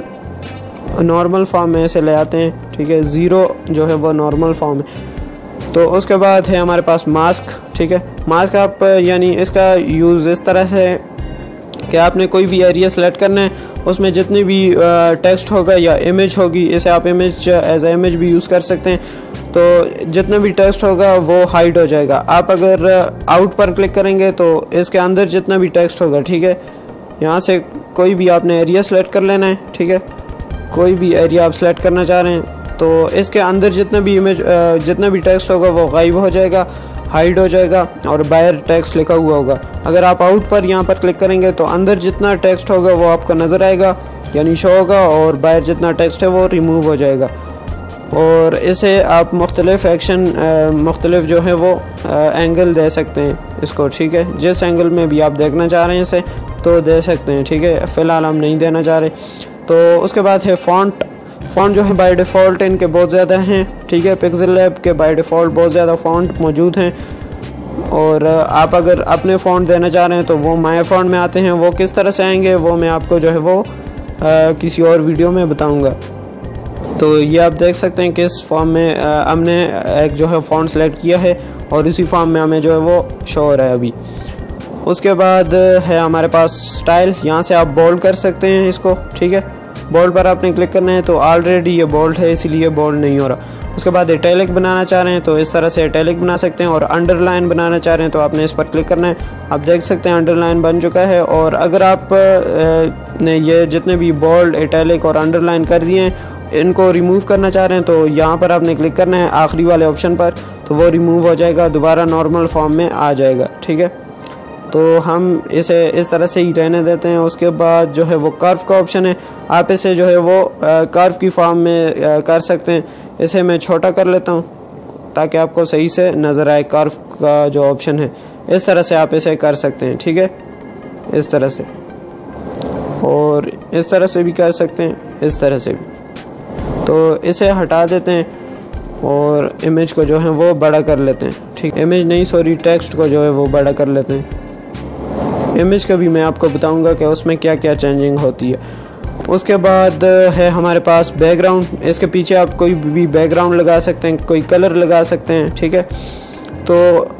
नॉर्मल फॉर्म में इसे ले आते हैं, ठीक है। ज़ीरो जो है वो नॉर्मल फॉर्म है। तो उसके बाद है हमारे पास मास्क, ठीक है। मास्क आप यानी इसका यूज़ इस तरह से कि आपने कोई भी एरिया सेलेक्ट करना है, उसमें जितनी भी टेक्स्ट होगा या इमेज होगी, इसे आप इमेज एज ए इमेज भी यूज़ कर सकते हैं। तो जितना भी टेक्स्ट होगा वो हाइड हो जाएगा। आप अगर आउट पर क्लिक करेंगे तो इसके अंदर जितना भी टेक्स्ट होगा, ठीक है, यहाँ से कोई भी आपने एरिया सेलेक्ट कर लेना है, ठीक है। कोई भी एरिया आप सेलेक्ट करना चाह रहे हैं तो इसके अंदर जितना भी इमेज जितना भी टेक्स्ट होगा वो गायब हो जाएगा, हाइड हो जाएगा और बाहर टेक्स्ट लिखा हुआ होगा। अगर आप आउट पर यहाँ पर क्लिक करेंगे तो अंदर जितना टेक्स्ट होगा वो आपका नज़र आएगा यानी शो होगा, और बाहर जितना टेक्स्ट है वो रिमूव हो जाएगा। और इसे आप मुख्तलिफ एक्शन मुख्तलिफ जो है वो एंगल दे सकते हैं इसको, ठीक है। जिस एंगल में भी आप देखना चाह रहे हैं इसे तो दे सकते हैं, ठीक है। फ़िलहाल हम नहीं देना चाह रहे। तो उसके बाद है फ़ॉन्ट। फ़ॉन्ट जो है बाय डिफ़ॉल्ट इनके बहुत ज़्यादा हैं, ठीक है। पिक्सेल लैब के बाय डिफ़ॉल्ट बहुत ज़्यादा फ़ॉन्ट मौजूद हैं। और आप अगर अपने फ़ॉन्ट देना चाह रहे हैं तो वो माय फ़ॉन्ट में आते हैं। वो किस तरह से आएंगे वो मैं आपको जो है वो आ, किसी और वीडियो में बताऊंगा। तो ये आप देख सकते हैं कि इस फॉर्म में आ, हमने एक जो है फ़ॉन्ट सेलेक्ट किया है और इसी फॉर्म में हमें जो है वो शो हो रहा है अभी। उसके बाद है हमारे पास स्टाइल। यहाँ से आप बोल्ड कर सकते हैं इसको, ठीक है। बोल्ड पर आपने क्लिक करना है। तो ऑलरेडी ये बोल्ड है इसीलिए बोल्ड नहीं हो रहा। उसके बाद इटैलिक बनाना चाह रहे हैं तो इस तरह से इटैलिक बना सकते हैं। और अंडरलाइन बनाना चाह रहे हैं तो आपने इस पर क्लिक करना है। आप देख सकते हैं अंडरलाइन बन चुका है। और अगर आप ने ये जितने भी बोल्ड, इटैलिक और अंडरलाइन कर दिए हैं इनको रिमूव करना चाह रहे हैं तो यहाँ पर आपने क्लिक करना है आखिरी वाले ऑप्शन पर, तो वो रिमूव हो जाएगा, दोबारा नॉर्मल फॉर्म में आ जाएगा, ठीक है। तो हम इसे इस तरह से ही रहने देते हैं। उसके बाद जो है वो कर्व का ऑप्शन है, आप इसे जो है वो कर्व की फॉर्म में आ, कर सकते हैं। इसे मैं छोटा कर लेता हूँ ताकि आपको सही से नज़र आए कर्व का जो ऑप्शन है। इस तरह से आप इसे कर सकते हैं, ठीक है, इस तरह से। और इस तरह से भी कर सकते हैं, इस तरह से भी। तो इसे हटा देते हैं और इमेज को जो है वो बड़ा कर लेते हैं, ठीक। इमेज नहीं सॉरी टेक्स्ट को जो है वो बड़ा कर लेते हैं। इमेज का भी मैं आपको बताऊंगा कि उसमें क्या क्या चेंजिंग होती है। उसके बाद है हमारे पास बैकग्राउंड। इसके पीछे आप कोई भी बैकग्राउंड लगा सकते हैं, कोई कलर लगा सकते हैं, ठीक है। तो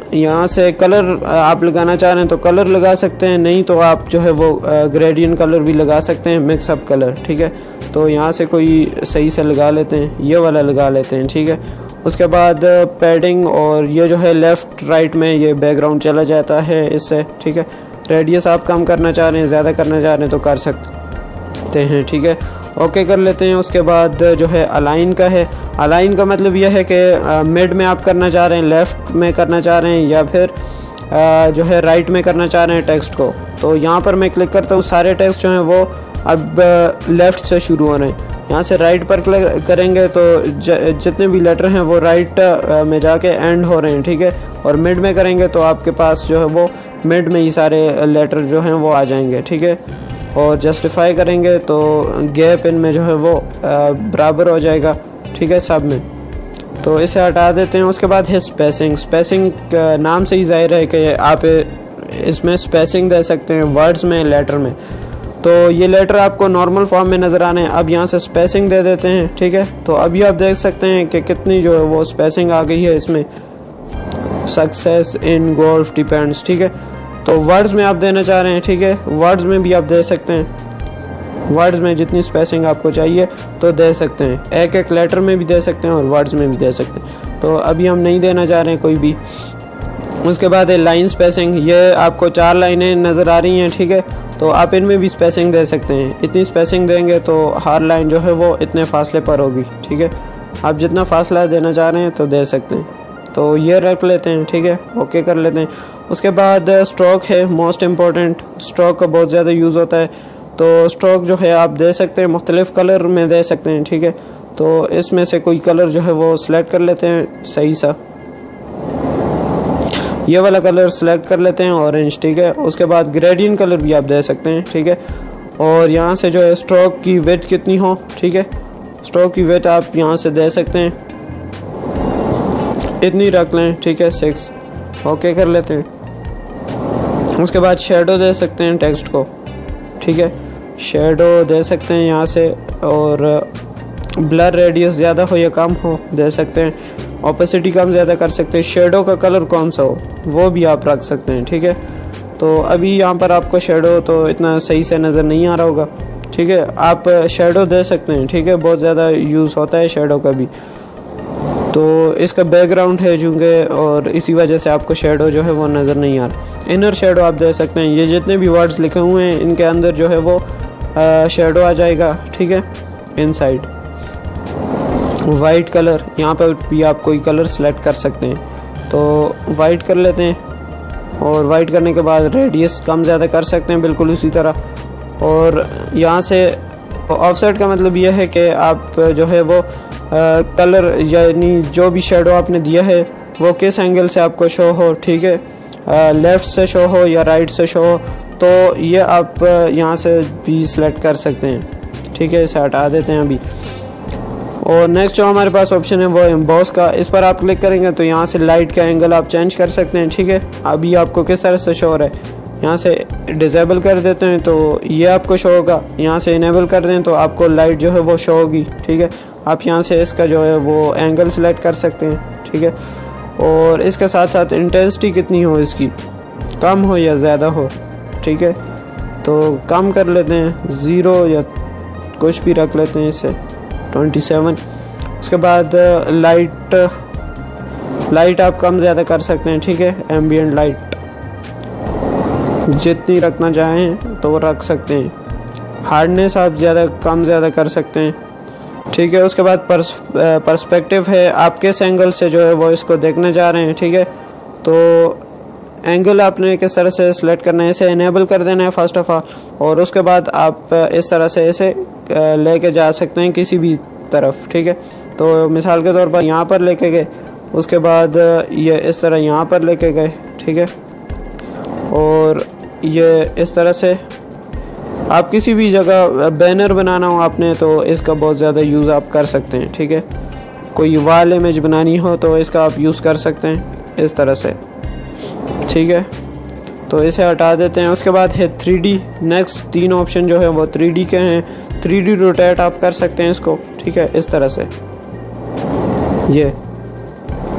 यहाँ से कलर आप लगाना चाह रहे हैं तो कलर लगा सकते हैं, नहीं तो आप जो है वो ग्रेडियंट कलर भी लगा सकते हैं, मिक्सअप कलर, ठीक है। तो यहाँ से कोई सही से लगा लेते हैं, ये वाला लगा लेते हैं, ठीक है। उसके बाद पैडिंग और ये जो है लेफ़्ट राइट में ये बैकग्राउंड चला जाता है इससे, ठीक है। रेडियस आप कम करना चाह रहे हैं, ज़्यादा करना चाह रहे हैं तो कर सकते हैं, ठीक है। ओके कर लेते हैं। उसके बाद जो है अलाइन का है। अलाइन का मतलब यह है कि मिड में आप करना चाह रहे हैं, लेफ़्ट में करना चाह रहे हैं या फिर आ, जो है राइट में करना चाह रहे हैं टेक्स्ट को। तो यहाँ पर मैं क्लिक करता हूँ, सारे टेक्स्ट जो हैं वो अब लेफ़्ट से शुरू हो रहे हैं। यहाँ से राइट पर क्लिक करेंगे तो ज, जितने भी लेटर हैं वो राइट में जाके एंड हो रहे हैं, ठीक है। और मिड में करेंगे तो आपके पास जो है वो मिड में ही सारे लेटर जो हैं वो आ जाएंगे, ठीक है। और जस्टिफाई करेंगे तो गैप इनमें जो है वो बराबर हो जाएगा, ठीक है, सब में। तो इसे हटा देते हैं। उसके बाद है स्पेसिंग। स्पेसिंग नाम से ही जाहिर है कि आप इसमें स्पेसिंग दे सकते हैं वर्ड्स में, लेटर में। तो ये लेटर आपको नॉर्मल फॉर्म में नज़र आने हैं, अब यहाँ से स्पेसिंग दे देते हैं, ठीक है। तो अभी आप देख सकते हैं कि कितनी जो है वो स्पेसिंग आ गई है इसमें। सक्सेस इन गोल्फ डिपेंड्स, ठीक है। तो वर्ड्स में आप देना चाह रहे हैं, ठीक है, वर्ड्स में भी आप दे सकते हैं। वर्ड्स में जितनी स्पेसिंग आपको चाहिए तो दे सकते हैं, एक एक लेटर में भी दे सकते हैं और वर्ड्स में भी दे सकते हैं। तो अभी हम नहीं देना चाह रहे हैं कोई भी। उसके बाद है लाइन स्पेसिंग। ये आपको चार लाइनें नज़र आ रही हैं, ठीक है। तो आप इनमें भी स्पेसिंग दे सकते हैं। इतनी स्पेसिंग देंगे तो हर लाइन जो है वो इतने फासले पर होगी, ठीक है। आप जितना फासला देना चाह रहे हैं तो दे सकते हैं। तो ये रख लेते हैं, ठीक है, ओके कर लेते हैं। उसके बाद स्ट्रोक है, मोस्ट इम्पॉर्टेंट। स्ट्रोक का बहुत ज़्यादा यूज़ होता है। तो स्ट्रोक जो है आप दे सकते हैं, मुख्तलिफ़ कलर में दे सकते हैं, ठीक है। तो इसमें से कोई कलर जो है वो सिलेक्ट कर लेते हैं सही सा, ये वाला कलर सेलेक्ट कर लेते हैं, ऑरेंज, ठीक है। उसके बाद ग्रेडियंट कलर भी आप दे सकते हैं, ठीक है। और यहाँ से जो है स्ट्रोक की विड्थ कितनी हो, ठीक है, स्ट्रोक की विड्थ आप यहाँ से दे सकते हैं, इतनी रख लें, ठीक है, सिक्स, ओके कर लेते हैं। उसके बाद शेडो दे सकते हैं टेक्स्ट को, ठीक है, शेडो दे सकते हैं यहाँ से। और ब्लर रेडियस ज़्यादा हो या कम हो दे सकते हैं, ऑपेसिटी कम ज़्यादा कर सकते हैं। शेडो का कलर कौन सा हो वो भी आप रख सकते हैं, ठीक है। तो अभी यहाँ पर आपको शेडो तो इतना सही से नज़र नहीं आ रहा होगा, ठीक है, आप शेडो दे सकते हैं, ठीक है, बहुत ज़्यादा यूज़ होता है शेडो का भी। तो इसका बैकग्राउंड है चूँकि, और इसी वजह से आपको शेडो जो है वो नज़र नहीं आ रहा। इनर शेडो आप दे सकते हैं, ये जितने भी वर्ड्स लिखे हुए हैं इनके अंदर जो है वो शेडो आ जाएगा, ठीक है, इनसाइड। वाइट कलर, यहाँ पर भी आप कोई कलर सेलेक्ट कर सकते हैं। तो वाइट कर लेते हैं और वाइट करने के बाद रेडियस कम ज़्यादा कर सकते हैं बिल्कुल उसी तरह। और यहाँ से ऑफसेट का मतलब यह है कि आप जो है वो आ, कलर यानी जो भी शेडो आपने दिया है वो किस एंगल से आपको शो हो, ठीक है, लेफ़्ट से शो हो या राइट से शो हो, तो ये आप यहाँ से भी सिलेक्ट कर सकते हैं, ठीक है। इसे हटा देते हैं अभी। और नेक्स्ट जो हमारे पास ऑप्शन है वो एम्बॉस का। इस पर आप क्लिक करेंगे तो यहाँ से लाइट का एंगल आप चेंज कर सकते हैं, ठीक है। अभी आपको किस तरह से शो हो रहा है, यहाँ से डिसेबल कर देते हैं तो ये आपको शो होगा, यहाँ से इनेबल कर दें तो आपको लाइट जो है वो शो होगी, ठीक है। आप यहाँ से इसका जो है वो एंगल सेलेक्ट कर सकते हैं, ठीक है। और इसके साथ साथ इंटेंसिटी कितनी हो इसकी, कम हो या ज़्यादा हो, ठीक है। तो कम कर लेते हैं, ज़ीरो या कुछ भी रख लेते हैं इससे, ट्वेंटी सेवन। उसके बाद लाइट लाइट आप कम ज़्यादा कर सकते हैं, ठीक है। एम्बिएंट लाइट जितनी रखना चाहें तो रख सकते हैं। हार्डनेस आप ज़्यादा कम ज़्यादा कर सकते हैं, ठीक है। उसके बाद पर्स पर्सपेक्टिव है, आप किस एंगल से जो है वो इसको देखना चाह रहे हैं, ठीक है। तो एंगल आपने किस तरह से सिलेक्ट करना है, इसे इनेबल कर देना है फर्स्ट ऑफ ऑल। और उसके बाद आप इस तरह से इसे लेके जा सकते हैं किसी भी तरफ, ठीक है। तो मिसाल के तौर पर यहाँ पर लेके गए, उसके बाद ये इस तरह यहाँ पर लेके गए, ठीक है। और ये इस तरह से आप किसी भी जगह बैनर बनाना हो आपने तो इसका बहुत ज़्यादा यूज़ आप कर सकते हैं, ठीक है। कोई वॉल इमेज बनानी हो तो इसका आप यूज़ कर सकते हैं इस तरह से, ठीक है। तो इसे हटा देते हैं। उसके बाद है थ्री डी। नेक्स्ट तीन ऑप्शन जो है वो थ्री डी के हैं। थ्री डी रोटेट आप कर सकते हैं इसको, ठीक है, इस तरह से। ये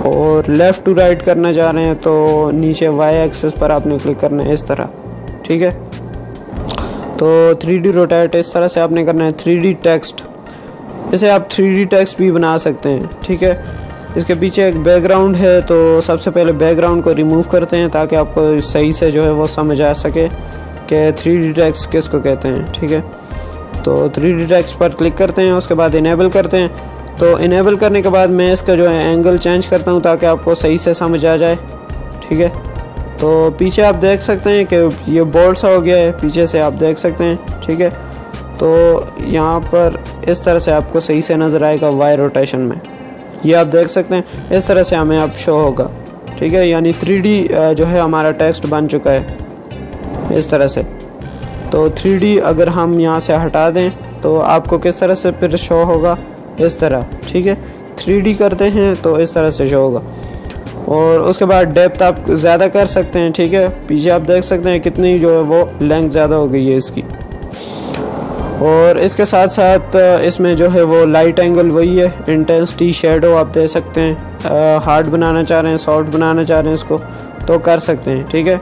और लेफ़्ट टू राइट करना चाह रहे हैं तो नीचे वाई एक्सिस पर आपने क्लिक करना है इस तरह, ठीक है। तो थ्री डी रोटेट इस तरह से आपने करना है। थ्री डी टेक्स्ट, इसे आप थ्री डी टेक्स्ट भी बना सकते हैं, ठीक है। इसके पीछे एक बैकग्राउंड है, तो सबसे पहले बैकग्राउंड को रिमूव करते हैं ताकि आपको सही से जो है वो समझ आ सके कि थ्री डी टेक्स्ट किसको कहते हैं, ठीक है। तो थ्री डी टेक्स्ट पर क्लिक करते हैं, उसके बाद इनेबल करते हैं। तो इनेबल करने के बाद मैं इसका जो है एंगल चेंज करता हूँ ताकि आपको सही से समझ आ जाए, ठीक है। तो पीछे आप देख सकते हैं कि ये बोल्ड सा हो गया है, पीछे से आप देख सकते हैं, ठीक है। तो यहाँ पर इस तरह से आपको सही से नज़र आएगा वाई रोटेशन में, ये आप देख सकते हैं इस तरह से हमें अब शो होगा, ठीक है। यानी थ्री डी जो है हमारा टेक्स्ट बन चुका है इस तरह से। तो थ्री डी अगर हम यहाँ से हटा दें तो आपको किस तरह से फिर शो होगा, इस तरह, ठीक है। थ्री डी करते हैं तो इस तरह से शो होगा। और उसके बाद डेप्थ आप ज़्यादा कर सकते हैं, ठीक है। पीछे आप देख सकते हैं कितनी जो है वो लेंथ ज़्यादा हो गई है इसकी। और इसके साथ साथ इसमें जो है वो लाइट एंगल वही है, इंटेंसिटी, शेडो आप दे सकते हैं। हार्ड बनाना चाह रहे हैं, सॉफ्ट बनाना चाह रहे हैं इसको तो कर सकते हैं, ठीक है।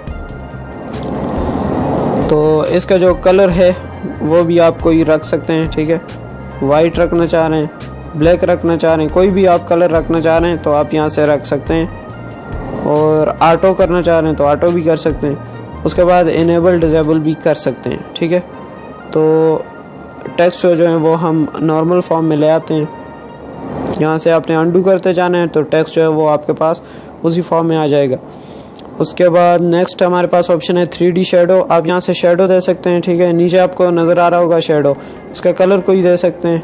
तो इसका जो कलर है वो भी आप कोई रख सकते हैं, ठीक है। वाइट रखना चाह रहे हैं, ब्लैक रखना चाह रहे हैं, कोई भी आप कलर रखना चाह रहे हैं तो आप यहाँ से रख सकते हैं। और ऑटो करना चाह रहे हैं तो ऑटो भी कर सकते हैं। उसके बाद इनेबल डिसेबल भी कर सकते हैं, ठीक है। तो टेक्स्ट जो है वो हम नॉर्मल फॉर्म में ले आते हैं। यहाँ से आपने अंडू करते जाना है तो टेक्स्ट जो है वो आपके पास उसी फॉर्म में आ जाएगा। उसके बाद नेक्स्ट हमारे पास ऑप्शन है थ्री डी शेडो। आप यहाँ से शेडो दे सकते हैं, ठीक है। नीचे आपको नज़र आ रहा होगा शेडो, इसका कलर कोई दे सकते हैं,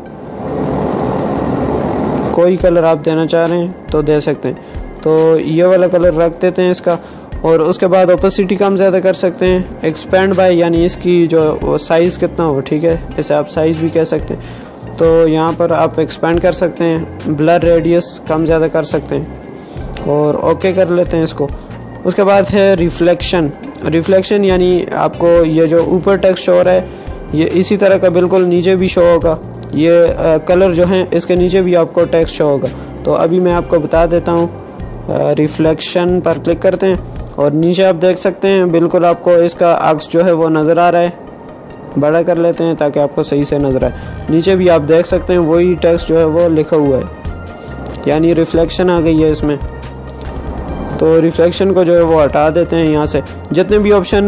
कोई कलर आप देना चाह रहे हैं तो दे सकते हैं। तो ये वाला कलर रख देते हैं इसका। और उसके बाद ओपेसिटी कम ज़्यादा कर सकते हैं। एक्सपेंड बाय यानी इसकी जो साइज़ कितना हो, ठीक है, इसे आप साइज़ भी कह सकते हैं। तो यहाँ पर आप एक्सपेंड कर सकते हैं। ब्लर रेडियस कम ज़्यादा कर सकते हैं और ओके कर लेते हैं इसको। उसके बाद है रिफ्लेक्शन। रिफ्लेक्शन यानी आपको ये जो ऊपर टेक्स्ट शो हो रहा है ये इसी तरह का बिल्कुल नीचे भी शो होगा। ये आ, कलर जो हैं इसके नीचे भी आपको टेक्स्ट शो होगा। तो अभी मैं आपको बता देता हूँ। रिफ्लेक्शन पर क्लिक करते हैं और नीचे आप देख सकते हैं बिल्कुल आपको इसका अक्स जो है वो नज़र आ रहा है। बड़ा कर लेते हैं ताकि आपको सही से नज़र आए। नीचे भी आप देख सकते हैं वही टेक्स्ट जो है वो लिखा हुआ है, यानी रिफ्लेक्शन आ गई है इसमें। तो रिफ्लेक्शन को जो है वो हटा देते हैं यहाँ से। जितने भी ऑप्शन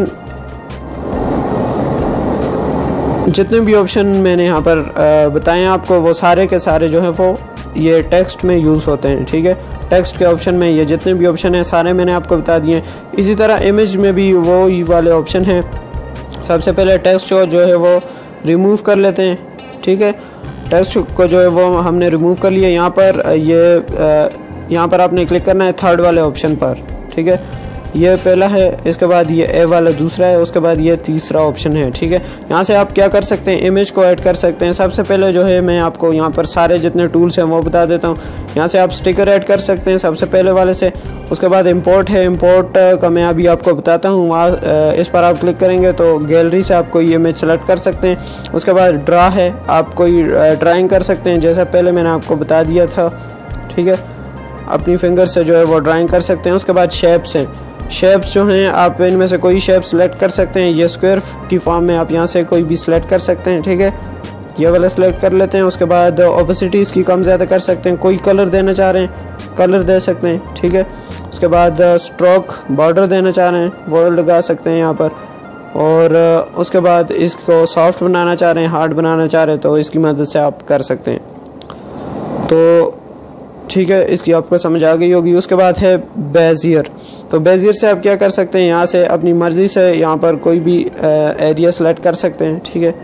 जितने भी ऑप्शन मैंने यहाँ पर बताए हैं आपको वो सारे के सारे जो है वो ये टेक्स्ट में यूज़ होते हैं, ठीक है। टेक्स्ट के ऑप्शन में ये जितने भी ऑप्शन हैं सारे मैंने आपको बता दिए हैं। इसी तरह इमेज में भी वो ही वाले ऑप्शन हैं। सबसे पहले टेक्स्ट को जो है वो रिमूव कर लेते हैं, ठीक है। टेक्स्ट को जो है वो हमने रिमूव कर लिया। यहाँ पर ये यहाँ पर आपने क्लिक करना है थर्ड वाले ऑप्शन पर, ठीक है। ये पहला है, इसके बाद ये ए वाला दूसरा है, उसके बाद ये तीसरा ऑप्शन है, ठीक है। यहाँ से आप क्या कर सकते हैं, इमेज को ऐड कर सकते हैं। सबसे पहले जो है मैं आपको यहाँ पर सारे जितने टूल्स हैं वो बता देता हूँ। यहाँ से आप स्टिकर ऐड कर सकते हैं सबसे पहले वाले से। उसके बाद इंपोर्ट है, इंपोर्ट का मैं अभी आपको बताता हूँ। वहाँ इस पर आप क्लिक करेंगे तो गैलरी से आप कोई इमेज सेलेक्ट कर सकते हैं। उसके बाद ड्रा है, आप कोई ड्राइंग कर सकते हैं जैसा पहले मैंने आपको बता दिया था, ठीक है। अपनी फिंगर से जो है वो ड्राइंग कर सकते हैं। उसके बाद शेप्स हैं, शेप्स जो हैं आप इनमें से कोई शेप सेलेक्ट कर सकते हैं। ये स्क्वायर की फॉर्म में आप यहाँ से कोई भी सिलेक्ट कर सकते हैं, ठीक है। ये वाला सिलेक्ट कर लेते हैं। उसके बाद ओपेसिटी इसकी कम ज़्यादा कर सकते हैं। कोई कलर देना चाह रहे हैं कलर दे सकते हैं, ठीक है। उसके बाद स्ट्रोक बॉर्डर देना चाह रहे हैं वो लगा सकते हैं यहाँ पर। और उसके बाद इसको सॉफ्ट बनाना चाह रहे हैं, हार्ड बनाना चाह रहे हैं तो इसकी मदद से आप कर सकते हैं। तो ठीक है, इसकी आपको समझ आ गई होगी। उसके बाद है बेजियर। तो बेजियर से आप क्या कर सकते हैं, यहाँ से अपनी मर्ज़ी से यहाँ पर कोई भी एरिया सेलेक्ट कर सकते हैं, ठीक है।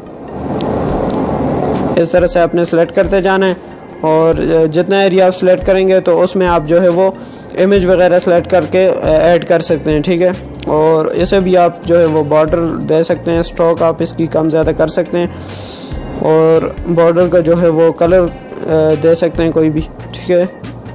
इस तरह से आपने सेलेक्ट करते जाना है और जितना एरिया आप सेलेक्ट करेंगे तो उसमें आप जो है वो इमेज वगैरह सेलेक्ट करके ऐड कर सकते हैं, ठीक है। और इसे भी आप जो है वो बॉर्डर दे सकते हैं, स्ट्रोक आप इसकी कम ज़्यादा कर सकते हैं और बॉर्डर का जो है वो कलर दे सकते हैं कोई भी, ठीक है।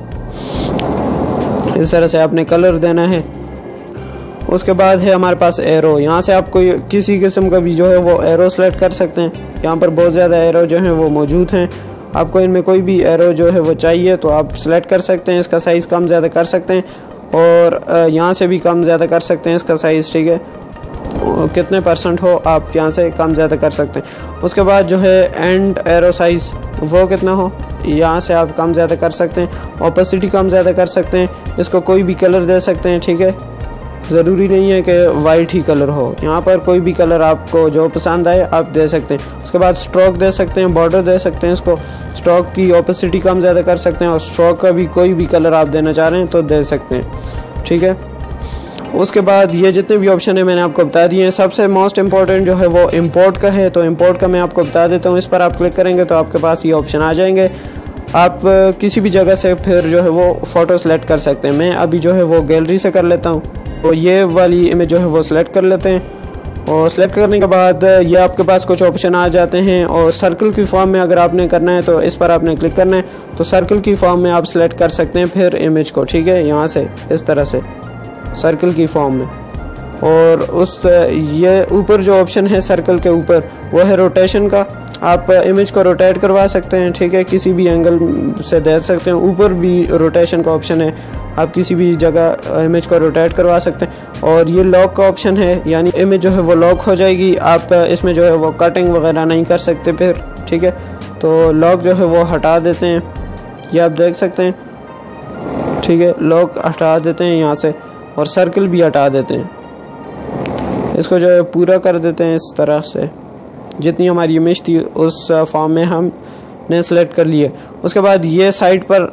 इस तरह से आपने कलर देना है। उसके बाद है हमारे पास एरो। यहाँ से आप कोई किसी किस्म का भी जो है वो एरो सेलेक्ट कर सकते हैं। यहाँ पर बहुत ज़्यादा एरो जो हैं वो मौजूद हैं आपको इनमें कोई भी एरो जो है वो चाहिए तो आप सेलेक्ट कर सकते हैं, इसका साइज़ कम ज़्यादा कर सकते हैं और यहाँ से भी कम ज़्यादा कर सकते हैं इसका साइज़, ठीक है, कितने परसेंट हो आप यहाँ से कम ज़्यादा कर सकते हैं। उसके बाद जो है एंड एरो साइज़ वो कितना हो यहाँ से आप कम ज़्यादा कर सकते हैं, ओपेसिटी कम ज़्यादा कर सकते हैं, इसको कोई भी कलर दे सकते हैं, ठीक है, ज़रूरी नहीं है कि वाइट ही कलर हो, यहाँ पर कोई भी कलर आपको जो पसंद आए आप दे सकते हैं। उसके बाद स्ट्रोक दे सकते हैं, बॉर्डर दे सकते हैं, इसको स्ट्रोक की ओपेसिटी कम ज़्यादा कर सकते हैं और स्ट्रोक का भी कोई भी कलर आप देना चाह रहे हैं तो दे सकते हैं, ठीक है। उसके बाद ये जितने भी ऑप्शन है मैंने आपको बता दिए हैं। सबसे मोस्ट इम्पॉर्टेंट जो है वो इंपोर्ट का है, तो इंपोर्ट का मैं आपको बता देता हूँ। इस पर आप क्लिक करेंगे तो आपके पास ये ऑप्शन आ जाएंगे, आप किसी भी जगह से फिर जो है वो फ़ोटो सेलेक्ट कर सकते हैं। मैं अभी जो है वो गैलरी से कर लेता हूँ, तो ये वाली इमेज जो है वो सिलेक्ट कर लेते हैं और सेलेक्ट करने के बाद ये आपके पास कुछ ऑप्शन आ जाते हैं और सर्कल की फॉर्म में अगर आपने करना है तो इस पर आपने क्लिक करना है, तो सर्कल की फॉर्म में आप सेलेक्ट कर सकते हैं फिर इमेज को, ठीक है, यहाँ से इस तरह से सर्कल की फॉर्म में। और उस ये ऊपर जो ऑप्शन है सर्कल के ऊपर वो है रोटेशन का, आप इमेज को रोटेट करवा सकते हैं, ठीक है, किसी भी एंगल से दे सकते हैं। ऊपर भी रोटेशन का ऑप्शन है, आप किसी भी जगह इमेज को रोटेट करवा सकते हैं। और ये लॉक का ऑप्शन है, यानी इमेज जो है वो लॉक हो जाएगी, आप इसमें जो है वो कटिंग वगैरह नहीं कर सकते फिर, ठीक है। तो लॉक जो है वो हटा देते हैं, ये आप देख सकते हैं, ठीक है, लॉक हटा देते हैं यहाँ से और सर्कल भी हटा देते हैं। इसको जो है पूरा कर देते हैं इस तरह से, जितनी हमारी इमेज थी उस फॉर्म में हमने सेलेक्ट कर लिए। उसके बाद ये साइड पर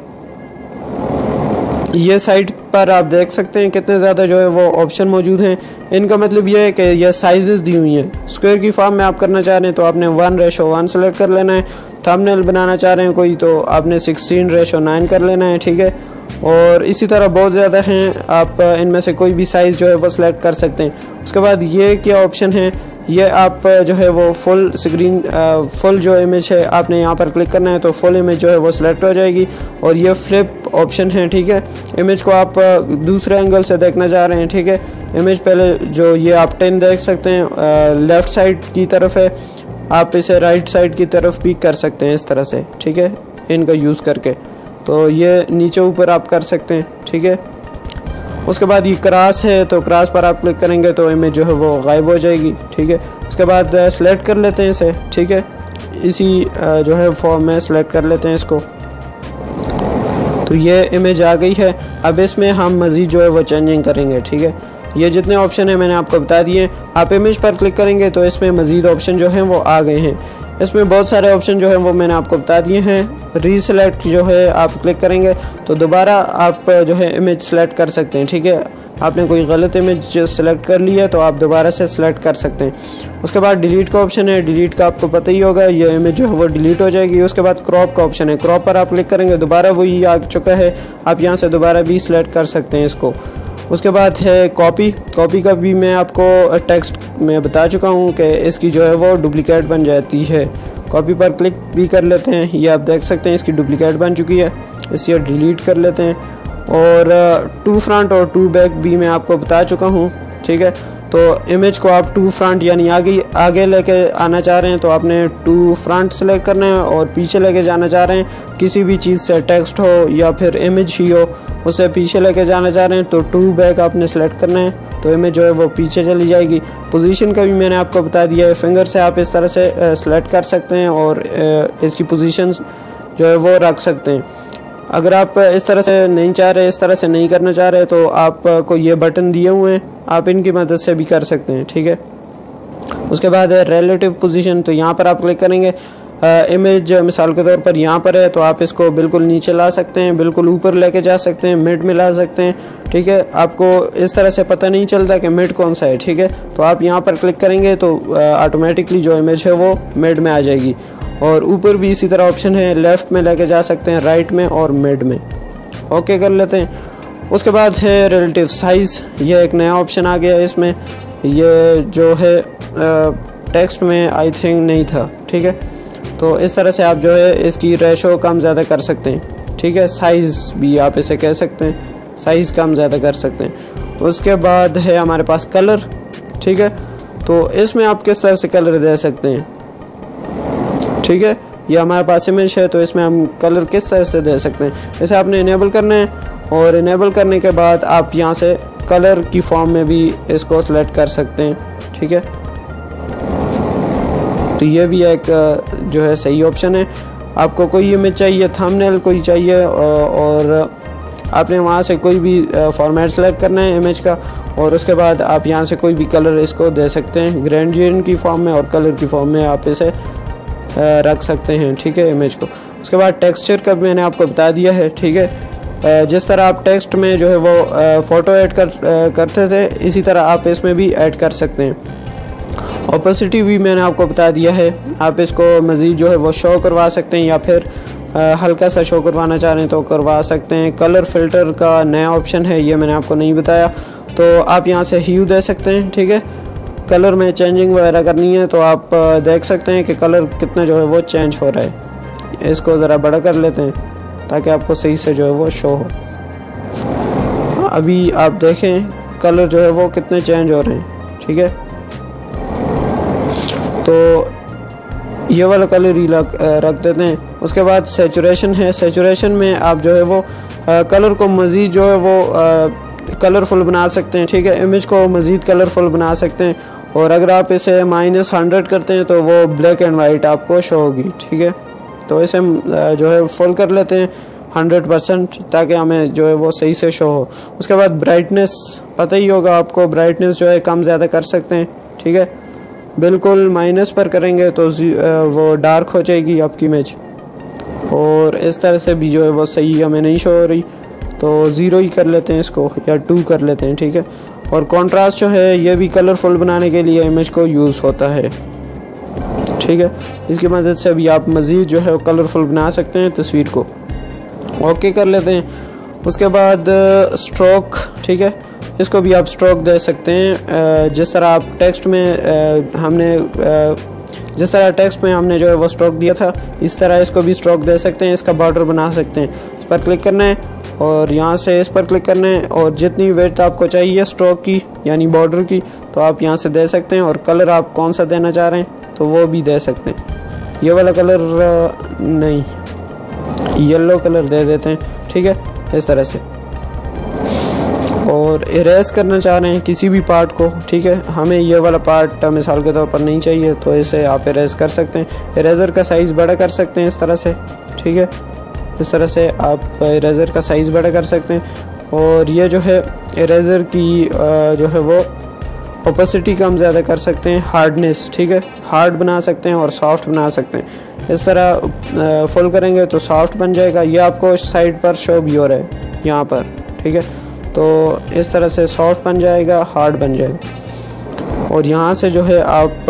ये साइड पर आप देख सकते हैं कितने ज़्यादा जो है वो ऑप्शन मौजूद हैं। इनका मतलब ये है कि ये साइजेस दी हुई हैं। स्क्वायर की फॉर्म में आप करना चाह रहे हैं तो आपने वन रेशो वन सेलेक्ट कर लेना है, थंबनेल बनाना चाह रहे हैं कोई तो आपने सिक्सटीन रेशो नाइन कर लेना है, ठीक है। और इसी तरह बहुत ज़्यादा हैं, आप इनमें से कोई भी साइज़ जो है वो सिलेक्ट कर सकते हैं। उसके बाद ये क्या ऑप्शन है, ये आप जो है वो फुल स्क्रीन फुल जो इमेज है आपने यहाँ पर क्लिक करना है तो फुल इमेज जो है वो सिलेक्ट हो जाएगी। और ये फ्लिप ऑप्शन है, ठीक है, इमेज को आप दूसरे एंगल से देखना चाह रहे हैं, ठीक है। इमेज पहले जो ये आप टेन देख सकते हैं लेफ़्ट साइड की तरफ है, आप इसे राइट साइड की तरफ भी कर सकते हैं इस तरह से, ठीक है, इनका यूज़ करके। तो ये नीचे ऊपर आप कर सकते हैं, ठीक है। उसके बाद ये क्रॉस है, तो क्रॉस पर आप क्लिक करेंगे तो इमेज जो है वो गायब हो जाएगी, ठीक है। उसके बाद सेलेक्ट कर लेते हैं इसे, ठीक है, इसी जो है फॉर्म में सेलेक्ट कर लेते हैं इसको। तो ये इमेज आ गई है। अब इसमें हम मज़ीद जो है वो चेंजिंग करेंगे, ठीक है। ये जितने ऑप्शन है मैंने आपको बता दिए। आप इमेज पर क्लिक करेंगे तो इसमें मज़ीद ऑप्शन जो हैं वो आ गए हैं। इसमें बहुत सारे ऑप्शन जो हैं वो मैंने आपको बता दिए हैं। रीसेलेक्ट जो है आप क्लिक करेंगे तो दोबारा आप जो है इमेज सेलेक्ट कर सकते हैं, ठीक है। आपने कोई गलत इमेज सेलेक्ट कर ली है तो आप दोबारा से सेलेक्ट कर सकते हैं। उसके बाद डिलीट का ऑप्शन है, डिलीट का आपको पता ही होगा, ये इमेज जो है वो डिलीट हो जाएगी। उसके बाद क्रॉप का ऑप्शन है, क्रॉप पर आप क्लिक करेंगे दोबारा वही आ चुका है, आप यहाँ से दोबारा भी सिलेक्ट कर सकते हैं इसको। उसके बाद है कॉपी, कॉपी का भी मैं आपको टेक्स्ट में बता चुका हूँ कि इसकी जो है वो डुप्लिकेट बन जाती है। कॉपी पर क्लिक भी कर लेते हैं, ये आप देख सकते हैं इसकी डुप्लिकेट बन चुकी है, इसे डिलीट कर लेते हैं। और टू फ्रंट और टू बैक भी मैं आपको बता चुका हूँ, ठीक है। तो इमेज को आप टू फ्रंट यानी आगे आगे लेके आना चाह रहे हैं तो आपने टू फ्रंट सेलेक्ट करना है, और पीछे लेके जाना चाह रहे हैं किसी भी चीज़ से, टेक्स्ट हो या फिर इमेज ही हो, उसे पीछे लेके जाना चाह रहे हैं तो टू बैक आपने सेलेक्ट करना है, तो इमेज जो है वो पीछे चली जाएगी। पोजीशन का भी मैंने आपको बता दिया है, फिंगर से आप इस तरह से सेलेक्ट कर सकते हैं और इसकी पोजीशन जो है वो रख सकते हैं। अगर आप इस तरह से नहीं चाह रहे, इस तरह से नहीं करना चाह रहे तो आपको ये बटन दिए हुए हैं, आप इनकी मदद से भी कर सकते हैं, ठीक है। उसके बाद है रिलेटिव पोजीशन, तो यहाँ पर आप क्लिक करेंगे, इमेज मिसाल के तौर पर यहाँ पर है तो आप इसको बिल्कुल नीचे ला सकते हैं, बिल्कुल ऊपर लेके जा सकते हैं, मिड में ला सकते हैं, ठीक है। आपको इस तरह से पता नहीं चलता कि मिड कौन सा है, ठीक है। तो आप यहाँ पर क्लिक करेंगे तो ऑटोमेटिकली जो इमेज है वो मिड में आ जाएगी। और ऊपर भी इसी तरह ऑप्शन है, लेफ़्ट में लेके जा सकते हैं, राइट में और मिड में। ओके कर लेते हैं। उसके बाद है रिलेटिव साइज़, ये एक नया ऑप्शन आ गया है इसमें, ये जो है टेक्स्ट में आई थिंक नहीं था, ठीक है। तो इस तरह से आप जो है इसकी रेशो कम ज़्यादा कर सकते हैं, ठीक है। साइज़ भी आप इसे कह सकते हैं, साइज़ कम ज़्यादा कर सकते हैं। उसके बाद है हमारे पास कलर, ठीक है। तो इसमें आप किस तरह से कलर दे सकते हैं, ठीक है। ये हमारे पास इमेज है, तो इसमें हम कलर किस तरह से दे सकते हैं। इसे आपने इनेबल करना है और इनेबल करने के बाद आप यहाँ से कलर की फॉर्म में भी इसको सेलेक्ट कर सकते हैं, ठीक है। तो ये भी एक जो है सही ऑप्शन है। आपको कोई इमेज चाहिए, थंबनेल कोई चाहिए, और आपने वहाँ से कोई भी फॉर्मेट सेलेक्ट करना है इमेज का, और उसके बाद आप यहाँ से कोई भी कलर इसको दे सकते हैं, ग्रेडियंट की फॉर्म में और कलर की फॉर्म में आप इसे रख सकते हैं, ठीक है, इमेज को। उसके बाद टेक्सचर का भी मैंने आपको बता दिया है, ठीक है। जिस तरह आप टेक्स्ट में जो है वो फ़ोटो ऐड कर करते थे, इसी तरह आप इसमें भी ऐड कर सकते हैं। ओपेसिटी भी मैंने आपको बता दिया है, आप इसको मज़ीद जो है वो शो करवा सकते हैं, या फिर आ, हल्का सा शो करवाना चाह रहे हैं तो करवा सकते हैं। कलर फ़िल्टर का नया ऑप्शन है, ये मैंने आपको नहीं बताया, तो आप यहाँ से ह्यू दे सकते हैं, ठीक है। कलर में चेंजिंग वगैरह करनी है तो आप देख सकते हैं कि कलर कितना जो है वो चेंज हो रहा है। इसको ज़रा बड़ा कर लेते हैं ताकि आपको सही से जो है वो शो हो। अभी आप देखें कलर जो है वो कितने चेंज हो रहे हैं, ठीक है। तो ये वाला कलर ही रख रख देते हैं। उसके बाद सैचुरेशन है, सैचुरेशन में आप जो है वो आ, कलर को मज़ीद जो है वो कलरफुल बना सकते हैं, ठीक है। इमेज को मज़ीद कलरफुल बना सकते हैं, और अगर आप इसे माइनस हंड्रेड करते हैं तो वो ब्लैक एंड वाइट आपको शो होगी, ठीक है। तो इसे जो है फुल कर लेते हैं हंड्रेड परसेंट, ताकि हमें जो है वो सही से शो हो। उसके बाद ब्राइटनेस, पता ही होगा आपको, ब्राइटनेस जो है कम ज़्यादा कर सकते हैं, ठीक है। बिल्कुल माइनस पर करेंगे तो वो डार्क हो जाएगी आपकी इमेज, और इस तरह से भी जो है वो सही हमें नहीं शो हो रही, तो ज़ीरो ही कर लेते हैं इसको, या टू कर लेते हैं, ठीक है। और कॉन्ट्रास्ट जो है ये भी कलरफुल बनाने के लिए इमेज को यूज़ होता है, ठीक है। इसकी मदद से भी आप मज़ीद जो है कलरफुल बना सकते हैं तस्वीर को। ओके कर लेते हैं। उसके बाद स्ट्रोक, ठीक है, इसको भी आप स्ट्रोक दे सकते हैं। जिस तरह आप टेक्स्ट में हमने जिस तरह टेक्स्ट में हमने जो है वो स्ट्रोक दिया था, इस तरह इसको भी स्ट्रोक दे सकते हैं। इसका बॉर्डर बना सकते हैं। इस पर क्लिक करना है और यहाँ से इस पर क्लिक करना है, और जितनी विड्थ आपको चाहिए स्ट्रोक की यानी बॉर्डर की, तो आप यहाँ से दे सकते हैं। और कलर आप कौन सा देना चाह रहे हैं तो वो भी दे सकते हैं। ये वाला कलर नहीं, येलो कलर दे देते हैं, ठीक है, इस तरह से। और इरेज करना चाह रहे हैं किसी भी पार्ट को, ठीक है, हमें ये वाला पार्ट मिसाल के तौर पर नहीं चाहिए, तो इसे आप इरेज कर सकते हैं। इरेज़र का साइज़ बड़ा कर सकते हैं इस तरह से, ठीक है, इस तरह से आप इरेज़र का साइज़ बड़ा कर सकते हैं। और ये जो है इरेज़र की जो है वो ओपेसिटी कम ज़्यादा कर सकते हैं, हार्डनेस, ठीक है, हार्ड बना सकते हैं और सॉफ्ट बना सकते हैं। इस तरह फुल करेंगे तो सॉफ्ट बन जाएगा। ये आपको साइड पर शो भी हो रहा है यहाँ पर, ठीक है, तो इस तरह से सॉफ्ट बन जाएगा, हार्ड बन जाएगा। और यहाँ से जो है आप